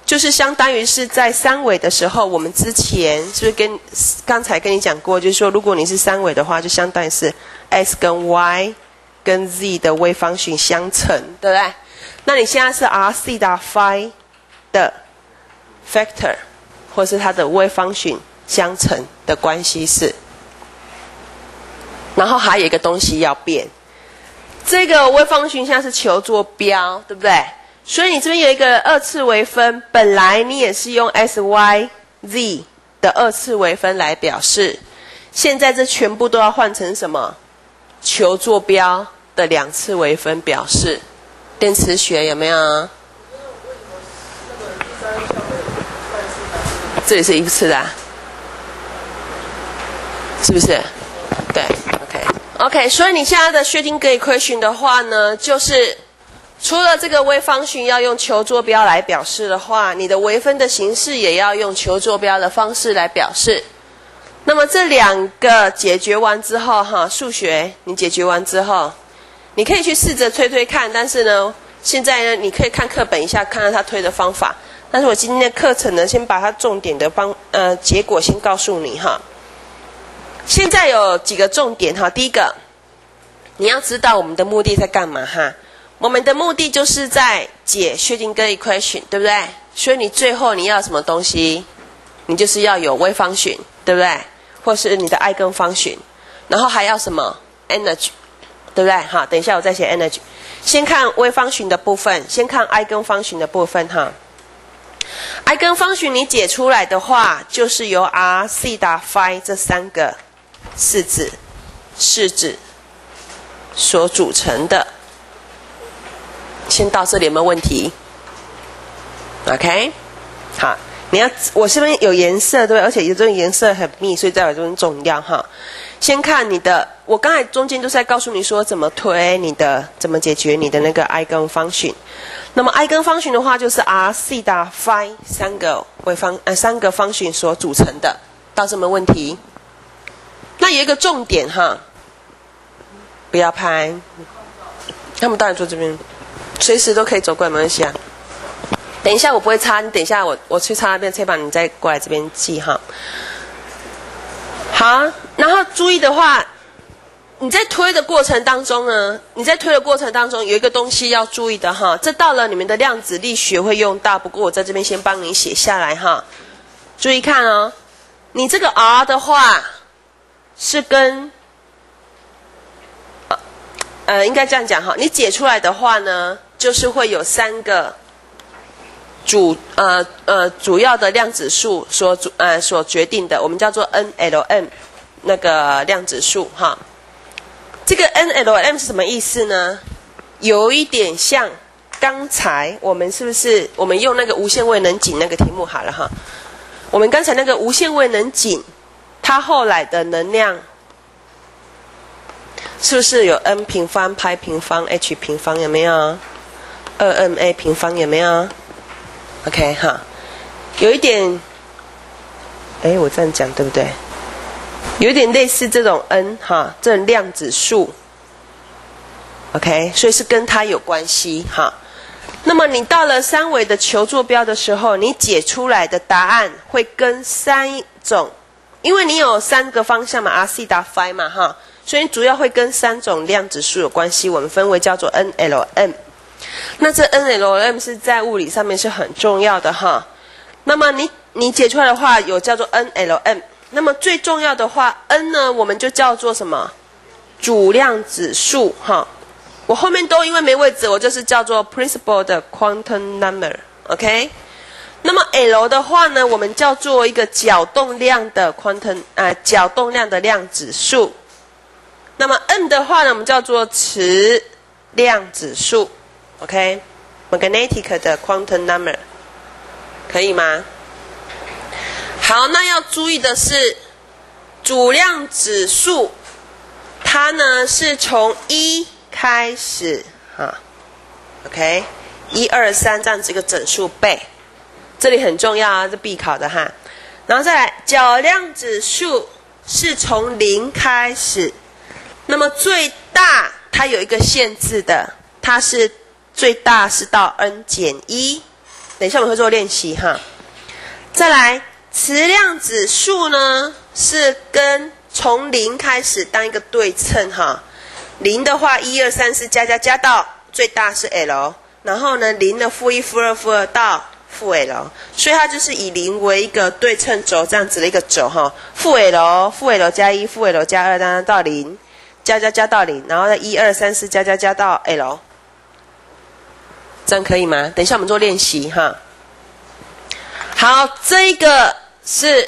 就是相当于是在三维的时候，我们之前是不是刚才跟你讲过，就是说如果你是三维的话，就相当于是 x 跟 y 跟 z 的微方形相乘，对不对？那你现在是 r c 的 phi 的 factor， 或是它的微方形相乘的关系式。然后还有一个东西要变，这个微方形现在是球坐标，对不对？所以你这边有一个二次微分，本来你也是用 s y z 的二次微分来表示，现在这全部都要换成什么？球坐标的两次微分表示。电磁学有没有？这里是一次的啊，是不是？对 ，OK， 所以你现在的薛定谔 equation 的话呢，就是除了这个微方形要用球坐标来表示的话，你的微分的形式也要用球坐标的方式来表示。那么这两个解决完之后，哈，数学你解决完之后，你可以去试着推看，但是呢，现在呢，你可以看课本一下，看看他推的方法。但是我今天的课程呢，先把它重点的结果先告诉你哈。现在有几个重点哈，第一个，你要知道我们的目的在干嘛哈？我们的目的就是在解薛定谔 equation， 对不对？所以你最后你要什么东西？你就是要有微方形，对不对？或是你的爱根方形，然后还要什么 energy， 对不对？好，等一下我再写 energy。先看微方形的部分，先看爱根方形的部分哈。爱根方形你解出来的话，就是由 r、c、phi 这三个式子所组成的。先到这里有没有问题 ？OK， 好，我这边有颜色对不对？而且有这种颜色很密，所以代表这种重要哈。先看你的，我刚才中间都是在告诉你说怎么推你的，怎么解决你的那个爱根方形。那么爱根方形的话，就是 r、c、phi 三个方形所组成的，到这没问题。那有一个重点哈，不要拍，他们当然坐这边，随时都可以走过来，没关系啊。等一下我不会擦，你等一下我去擦那边车板，你再过来这边记哈。好，然后注意的话，你在推的过程当中呢，有一个东西要注意的哈，这到了你们的量子力学会用到，不过我在这边先帮你写下来哈。注意看哦，你这个 r 的话是跟应该这样讲哈，你解出来的话呢，就是会有三个主要的量子数所决定的，我们叫做 NLM 那个量子数哈。这个 NLM 是什么意思呢？有一点像刚才我们是不是我们用那个无限位能井那个题目好了哈？我们刚才那个无限位能井，它后来的能量是不是有 n 平方、派平方、h 平方有没有？2ma 平方有没有 ？OK 哈，有一点，我这样讲对不对？有一点类似这种 n 哈，这种量子数 ，OK， 所以是跟它有关系哈。那么你到了三维的球坐标的时候，你解出来的答案会跟三种，因为你有三个方向嘛 ，r、c、phi 嘛哈，所以主要会跟三种量子数有关系，我们分为叫做 NLM。那这 NLM 是在物理上面是很重要的哈。那么你解出来的话，有叫做 NLM。那么最重要的话 ，n 呢，我们就叫做什么？主量子数哈。我后面都因为没位置，我就是叫做 principal 的 quantum number，OK？ 那么 L 的话呢，我们叫做一个角动量的 角动量的量子数。那么 N 的话呢，我们叫做磁量子数 ，OK？Magnetic 的 quantum number， 可以吗？好，那要注意的是，主量子数，它呢是从1开始哈 ，OK， 1、2、3这样子一个整数倍，这里很重要啊，这必考的哈。然后再来，角量子数是从0开始，那么最大它有一个限制的，它是最大是到 n-1， 等一下我们会做练习哈。再来，质量指数呢是跟从0开始当一个对称哈。0的话，1、2、3、4加到最大是 L， 然后呢0的负1、负2、负2到负 L， 所以它就是以0为一个对称轴这样子的一个轴哈。负 L 加1，负 L 加2到0，加到0，然后再1、2、3、4加到 L。这样可以吗？等一下我们做练习哈。好，这个是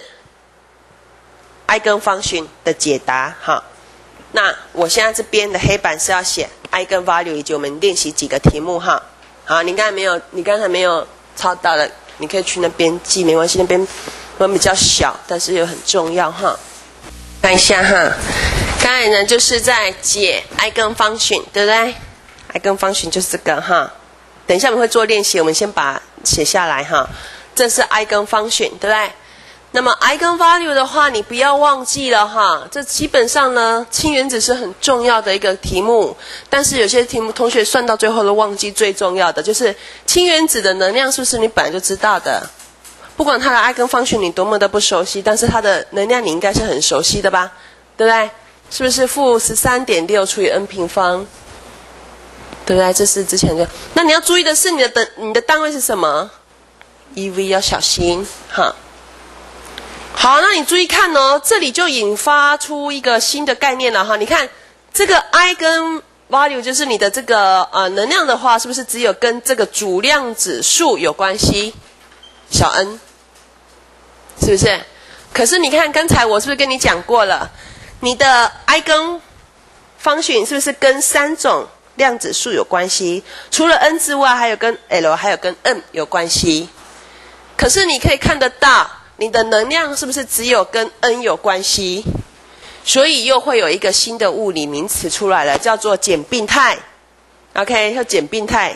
eigenfunction 的解答哈。那我现在这边的黑板是要写 eigenvalue 以及我们练习几个题目哈。好，你刚才没有抄到的，你可以去那边记，没关系，那边比较小，但是又很重要哈。看一下哈，刚才呢就是在解 eigenfunction， 对不对 ？eigenfunction 就是这个哈。等一下我们会做练习，我们先把它写下来哈。这是 eigenfunction， 对不对？那么 eigenvalue 的话，你不要忘记了哈。这基本上呢，氢原子是很重要的一个题目，但是有些题目同学算到最后都忘记最重要的，就是氢原子的能量是不是你本来就知道的？不管它的 eigenfunction 你多么的不熟悉，但是它的能量你应该是很熟悉的吧？对不对？是不是负 13.6 除以 n 平方？对不对？这是之前就，那你要注意的是你的单位是什么 ？eV 要小心哈。好，那你注意看哦，这里就引发出一个新的概念了哈。你看这个 eigenvalue 就是你的这个能量的话，是不是只有跟这个主量指数有关系？小 n， 是不是？可是你看刚才我是不是跟你讲过了？你的 eigenfunction 是不是跟3种量子数有关系？除了 n 之外，还有跟 L 还有跟 m 有关系。可是你可以看得到，你的能量是不是只有跟 n 有关系？所以又会有一个新的物理名词出来了，叫做简并态。OK， 叫简并态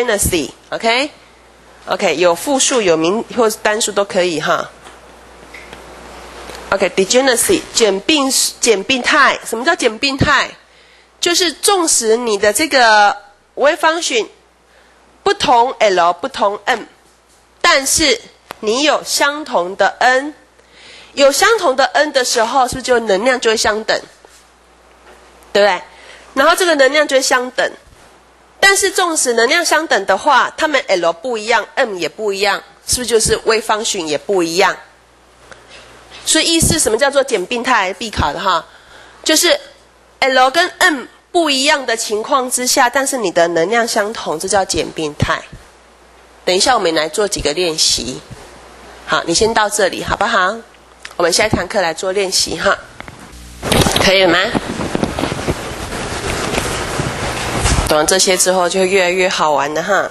degeneracy。OK， 有复数有名或是单数都可以哈。OK，degeneracy 简并态，什么叫简并态？就是纵使你的这个 wave function 不同 L 不同 m， 但是你有相同的 n， 有相同的 n 的时候，是不是就能量就会相等？对不对？然后这个能量就会相等，但是纵使能量相等的话，它们 L 不一样 ，m 也不一样，是不是就是 wave function 也不一样？所以意思什么叫做简并态？必考的哈，就是 L 跟 m 不一样的情况之下，但是你的能量相同，这叫简并态。等一下我们来做几个练习。好，你先到这里好不好？我们下一堂课来做练习哈，可以了吗？懂了这些之后，就会越来越好玩的哈。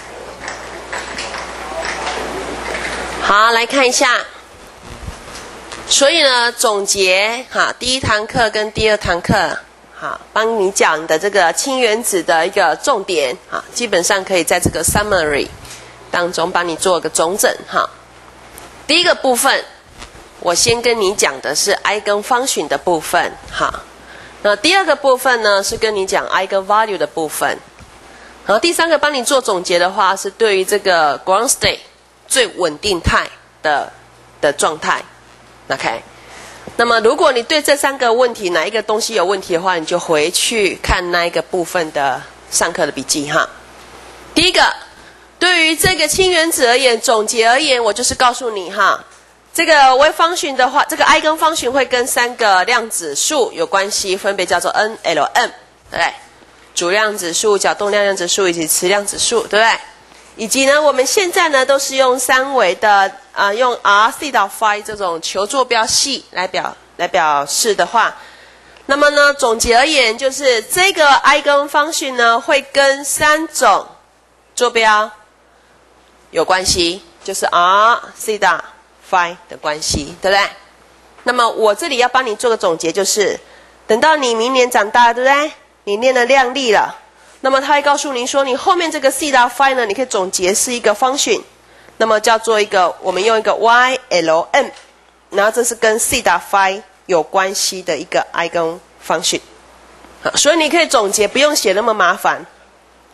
好，来看一下。所以呢，总结哈，第一堂课跟第二堂课，好，帮你讲的这个氢原子的一个重点，哈，基本上可以在这个 summary 当中帮你做个总整哈。第一个部分，我先跟你讲的是 eigenfunction 的部分，哈。那第二个部分呢，是跟你讲 eigenvalue 的部分。然后第三个帮你做总结的话，是对于这个 ground state 最稳定态的状态。OK， 那么如果你对这3个问题哪一个东西有问题的话，你就回去看那一个部分的上课的笔记哈。第一个，对于这个氢原子而言，总结而言，我就是告诉你哈，这个 wave function 的话，这个 eigenfunction 会跟3个量子数有关系，分别叫做 n、l、m， 对不对？主量子数、角动量量子数以及磁量子数，对不对？以及呢，我们现在呢都是用3维的用 r、θ、phi 这种球坐标系来表示的话，那么呢，总结而言就是这个 eigenfunction 呢会跟3种坐标有关系，就是 r、θ、phi 的关系，对不对？那么我这里要帮你做个总结，就是等到你明年长大了，对不对？你念了量力了。那么他会告诉您说，你后面这个 θ phi 呢，你可以总结是一个 function， 那么叫做一个，我们用一个 y l m， 然后这是跟 θ phi 有关系的一个 eigenfunction。好，所以你可以总结，不用写那么麻烦。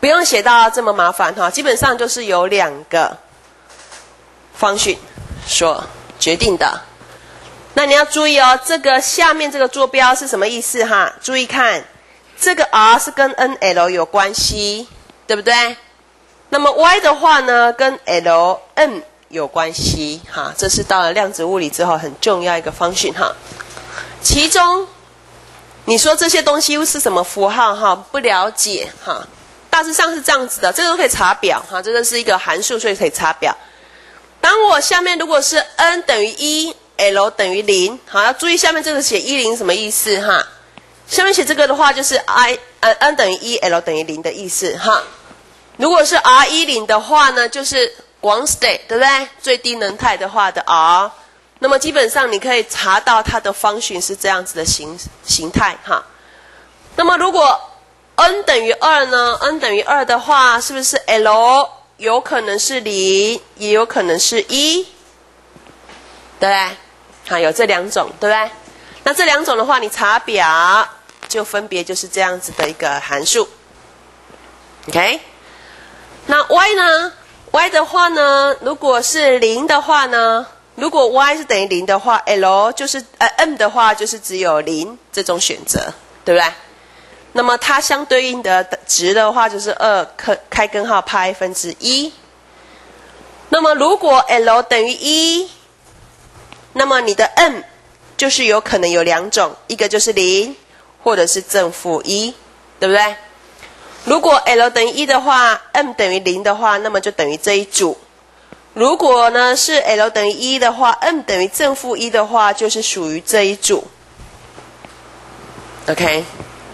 不用写到这么麻烦哈，基本上就是有2个function所决定的。那你要注意哦，这个下面这个坐标是什么意思哈？注意看，这个 r 是跟 nl 有关系，对不对？那么 y 的话呢，跟 ln 有关系哈，这是到了量子物理之后很重要一个function哈。其中你说这些东西是什么符号哈？不了解哈，大致上是这样子的，这个都可以查表哈，这个是一个函数，所以可以查表。当我下面如果是 n 等于1 L 等于0，好，要注意下面这个写10什么意思哈？下面写这个的话就是 n 等于1 L 等于0的意思哈。如果是 R10 的话呢，就是 ground state， 对不对？最低能态的话的 R， 那么基本上你可以查到它的function是这样子的形态哈。那么如果 n 等于2呢 ？n 等于2的话，是不是 L 有可能是0，也有可能是1，对不对？好，有这2种，对不对？那这2种的话，你查表就分别就是这样子的一个函数。OK， 那 y 呢 ？y 的话呢，如果是0的话呢，如果 y 是等于0的话 ，L 就是m 的话就是只有0这种选择，对不对？那么它相对应的值的话就是2开根号派分之1。那么如果 L 等于1，那么你的 m 就是有可能有2种，一个就是0，或者是正负1，对不对？如果 L 等于1的话 ，m 等于0的话，那么就等于这一组。如果呢是 L 等于1的话 ，m 等于正负1的话，就是属于这一组。OK。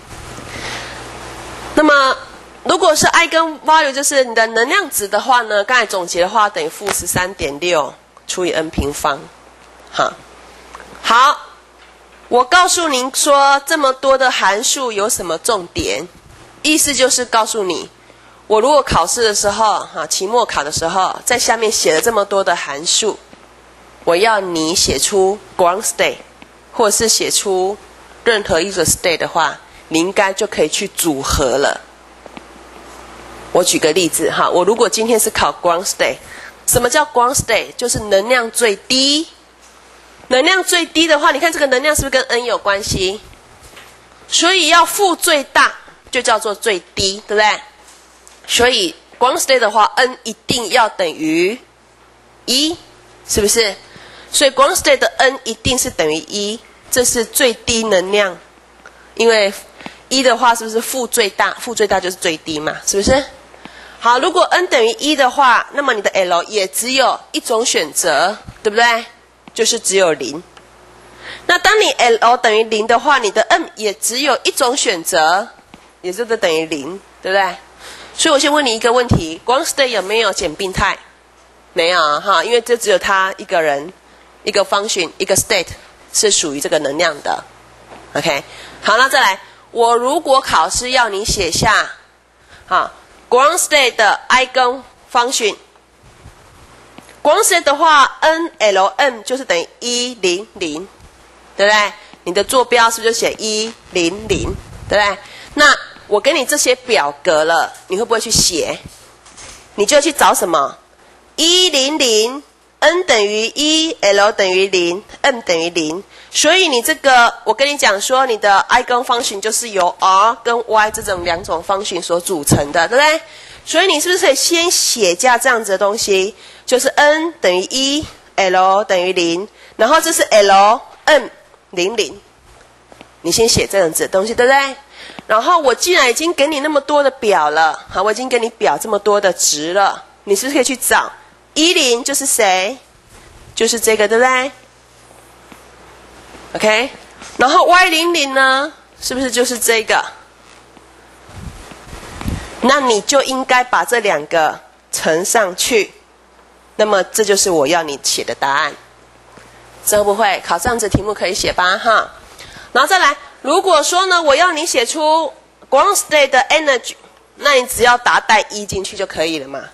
那么如果是 eigenvalue， 就是你的能量值的话呢，刚才总结的话等于负 13.6 除以 n 平方。好，我告诉您说这么多的函数有什么重点？意思就是告诉你，我如果考试的时候，期末考的时候，在下面写了这么多的函数，我要你写出 ground state， 或者是写出任何一个 state 的话，你应该就可以去组合了。我举个例子哈，我如果今天是考 ground state， 什么叫 ground state？ 就是能量最低。能量最低的话，你看这个能量是不是跟 n 有关系？所以要负最大就叫做最低，对不对？所以 ground state 的话 n 一定要等于1，是不是？所以 ground state 的 n 一定是等于1，这是最低能量。因为1的话是不是负最大？负最大就是最低嘛，是不是？好，如果 n 等于1的话，那么你的 L 也只有一种选择，对不对？就是只有0。那当你 L 等于0的话，你的 m 也只有一种选择，也就是等于0，对不对？所以我先问你一个问题 ：ground state 有没有简并态？没有哈，因为这只有他一个人、一个function、一个 state 是属于这个能量的。OK， 好，那再来，我如果考试要你写下ground state 的 eigen function。ground state 的话 ，nlm 就是等于100，对不对？你的坐标是不是就写100，对不对？那我给你这些表格了，你会不会去写？你就去找什么？100 n 等于1 ，l 等于0 ，m 等于0。所以你这个，我跟你讲说，你的 eigen function 就是由 r 跟 y 这种2种 function 所组成的，对不对？所以你是不是可以先写下这样子的东西？就是 n 等于1 ，l 等于0，然后这是 l m 00，你先写这样子的东西，对不对？然后我既然已经给你那么多的表了，好，我已经给你表这么多的值了，你是不是可以去找10就是谁？就是这个，对不对 ？OK， 然后 y00呢，是不是就是这个？那你就应该把这2个乘上去。那么这就是我要你写的答案，这会不会考这样子题目可以写吧？哈，然后再来，如果说呢，我要你写出 ground state 的 energy， 那你只要答带1进去就可以了嘛？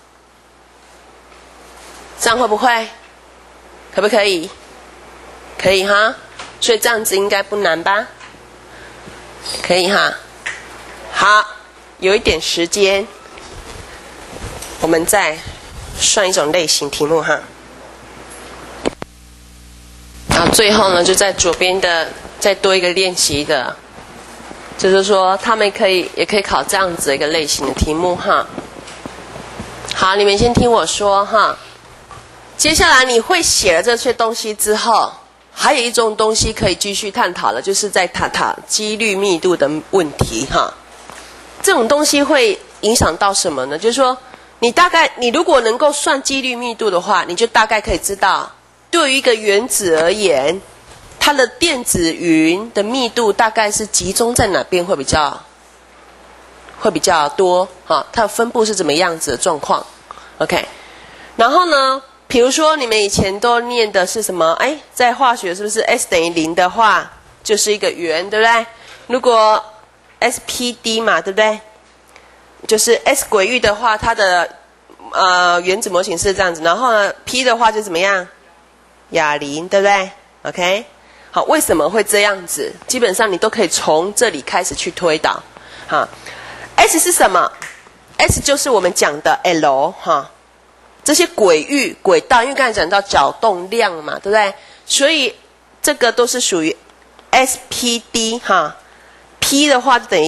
这样会不会？可不可以？可以哈，所以这样子应该不难吧？可以哈。好，有一点时间， 我们再算一种类型题目哈。然后最后呢，就在左边的再多一个练习的，就是说他们也可以考这样子的一个类型的题目哈。好，你们先听我说哈。接下来你会写了这些东西之后，还有一种东西可以继续探讨的，就是在探讨几率密度的问题哈。这种东西会影响到什么呢？就是说，你如果能够算几率密度的话，你就大概可以知道，对于一个原子而言，它的电子云的密度大概是集中在哪边会比较多哈？它的分布是怎么样子的状况 ？OK， 然后呢？比如说，你们以前都念的是什么？哎，在化学是不是 S 等于0的话，就是一个圆，对不对？如果 SPD 嘛，对不对？就是 S 轨域的话，它的原子模型是这样子。然后呢 ，P 的话就怎么样？哑铃，对不对 ？OK， 好，为什么会这样子？基本上你都可以从这里开始去推导。哈 ，S 是什么 ？S 就是我们讲的 L 哈。这些轨道，因为刚才讲到角动量嘛，对不对？所以这个都是属于 SPD 哈。P 的话就等于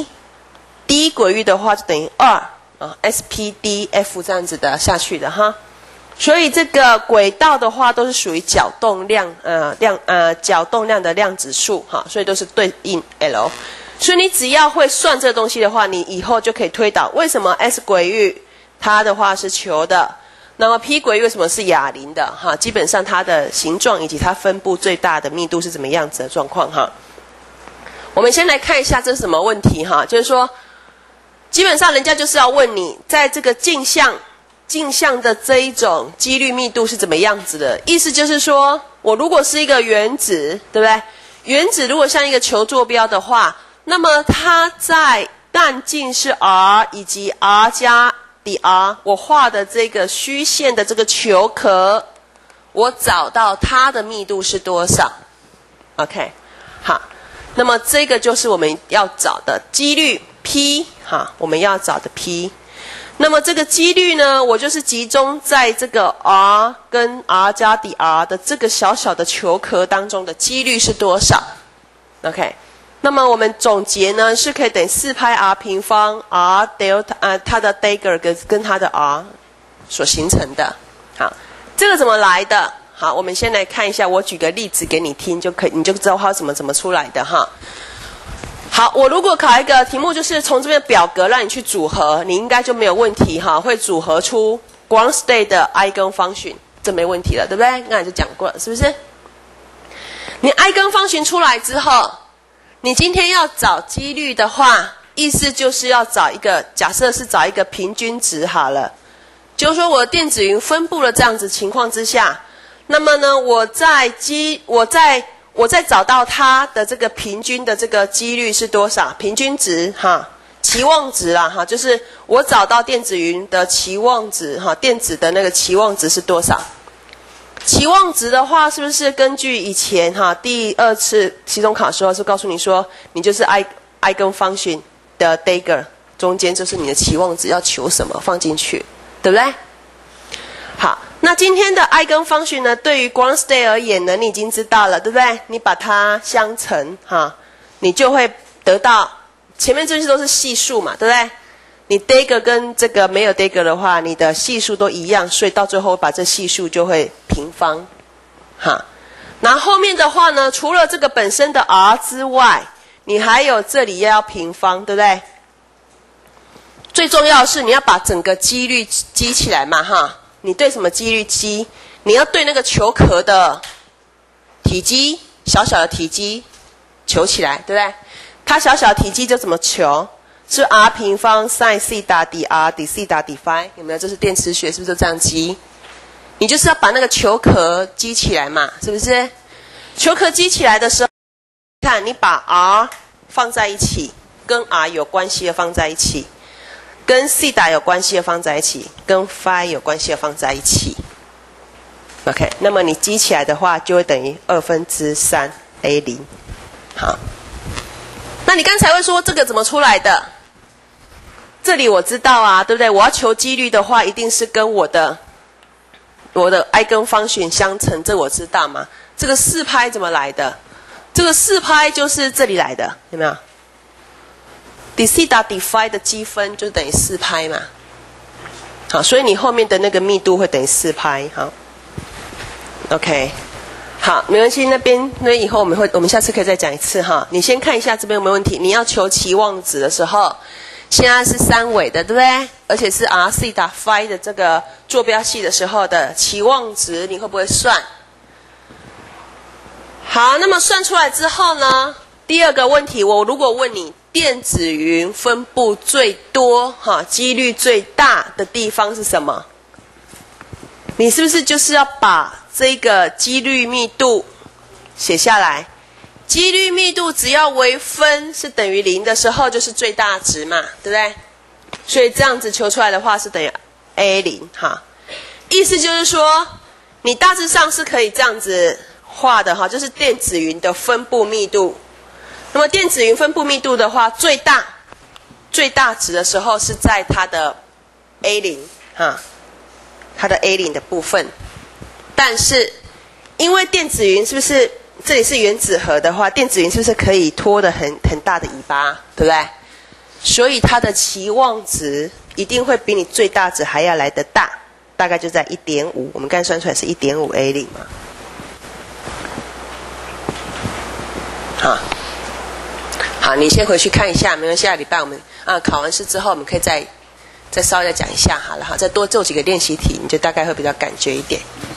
1，D 轨域的话就等于2啊 ，SPDF 这样子的下去的哈。所以这个轨道的话都是属于角动量角动量的量子数哈，所以都是对应 L。所以你只要会算这个东西的话，你以后就可以推导为什么 S 轨域它的话是球的，那么 P 轨域为什么是哑铃的哈？基本上它的形状以及它分布最大的密度是怎么样子的状况哈。我们先来看一下这是什么问题哈，就是说，基本上人家就是要问你，在这个镜像的这一种几率密度是怎么样子的？意思就是说，我如果是一个原子，对不对？原子如果像一个球坐标的话，那么它在半径是 r 以及 r 加dr， 我画的这个虚线的这个球壳，我找到它的密度是多少 ？OK， 好，那么这个就是我们要找的几率 P 哈，我们要找的 P。那么这个几率呢，我就是集中在这个 r 跟 r 加 dr 的这个小小的球壳当中的几率是多少 ？OK。那么我们总结呢，是可以等于4派 r 平方 r delta 它的 Dagger 跟它的 r 所形成的。好，这个怎么来的？好，我们先来看一下，我举个例子给你听就可以，你就知道它怎么出来的哈。好，我如果考一个题目，就是从这边表格让你去组合，你应该就没有问题哈，会组合出 ground state 的 eigenfunction， 这没问题了，对不对？刚才就讲过了，是不是？你 eigenfunction 出来之后，你今天要找几率的话，意思就是要找一个，假设是找一个平均值好了。就是说我的电子云分布了这样子情况之下，那么呢，我再找到它的这个平均的这个几率是多少？平均值哈，期望值啦哈，就是我找到电子云的期望值哈，电子的那个期望值是多少？期望值的话，是不是根据以前哈第2次期中考的时候是告诉你说，你就是 eigenfunction 的 Dagger 中间就是你的期望值要求什么放进去，对不对？好，那今天的 eigenfunction 呢，对于 ground state 而言呢，你已经知道了，对不对？你把它相乘哈，你就会得到前面这些都是系数嘛，对不对？你 Dagger 跟这个没有 Dagger 的话，你的系数都一样，所以到最后把这系数就会平方，哈。然后后面的话呢，除了这个本身的 r 之外，你还有这里要平方，对不对？最重要的是你要把整个几率积起来嘛，哈。你对什么几率积？你要对那个球壳的体积，小小的体积求起来，对不对？它小小的体积就怎么求？是 r 平方 sin 西塔 dr d 西塔 d phi， 有没有？这是电磁学，是不是就这样积？你就是要把那个球壳积起来嘛，是不是？球壳积起来的时候，看你把 r 放在一起，跟 r 有关系的放在一起，跟西塔有关系的放在一起，跟 phi 有关系的放在一起。OK， 那么你积起来的话，就会等于3/2 a0。好，那你刚才会说这个怎么出来的？ 这里我知道啊，对不对？我要求几率的话，一定是跟我的埃根方选相乘，这我知道嘛。这个4拍怎么来的？这个4拍就是这里来的，有没有 ？d c 打 d5 的积分就等于4拍嘛。好，所以你后面的那个密度会等于4拍。好 ，OK， 好，没关系。那边以后我们下次可以再讲一次哈。你先看一下这边有没有问题。你要求期望值的时候，现在是3维的，对不对？而且是 RC 打 phi 的这个坐标系的时候的期望值，你会不会算？好，那么算出来之后呢？第二个问题，我如果问你电子云分布最多、几率最大的地方是什么？你是不是就是要把这个几率密度写下来？几率密度只要微分是等于0的时候，就是最大值嘛，对不对？所以这样子求出来的话是等于 A0 哈。意思就是说，你大致上是可以这样子画的哈，就是电子云的分布密度。那么电子云分布密度的话，最大值的时候是在它的 A0 哈，它的 A0 的部分。但是因为电子云是不是这里是原子核的话，电子云是不是可以拖得很大的尾巴，对不对？所以它的期望值一定会比你最大值还要来得大，大概就在 1.5， 我们刚才算出来是 1.5 A0 嘛。好，你先回去看一下，没关系，下礼拜我们考完试之后，我们可以再稍微再讲一下好了哈，再多做几个练习题，你就大概会比较感觉一点。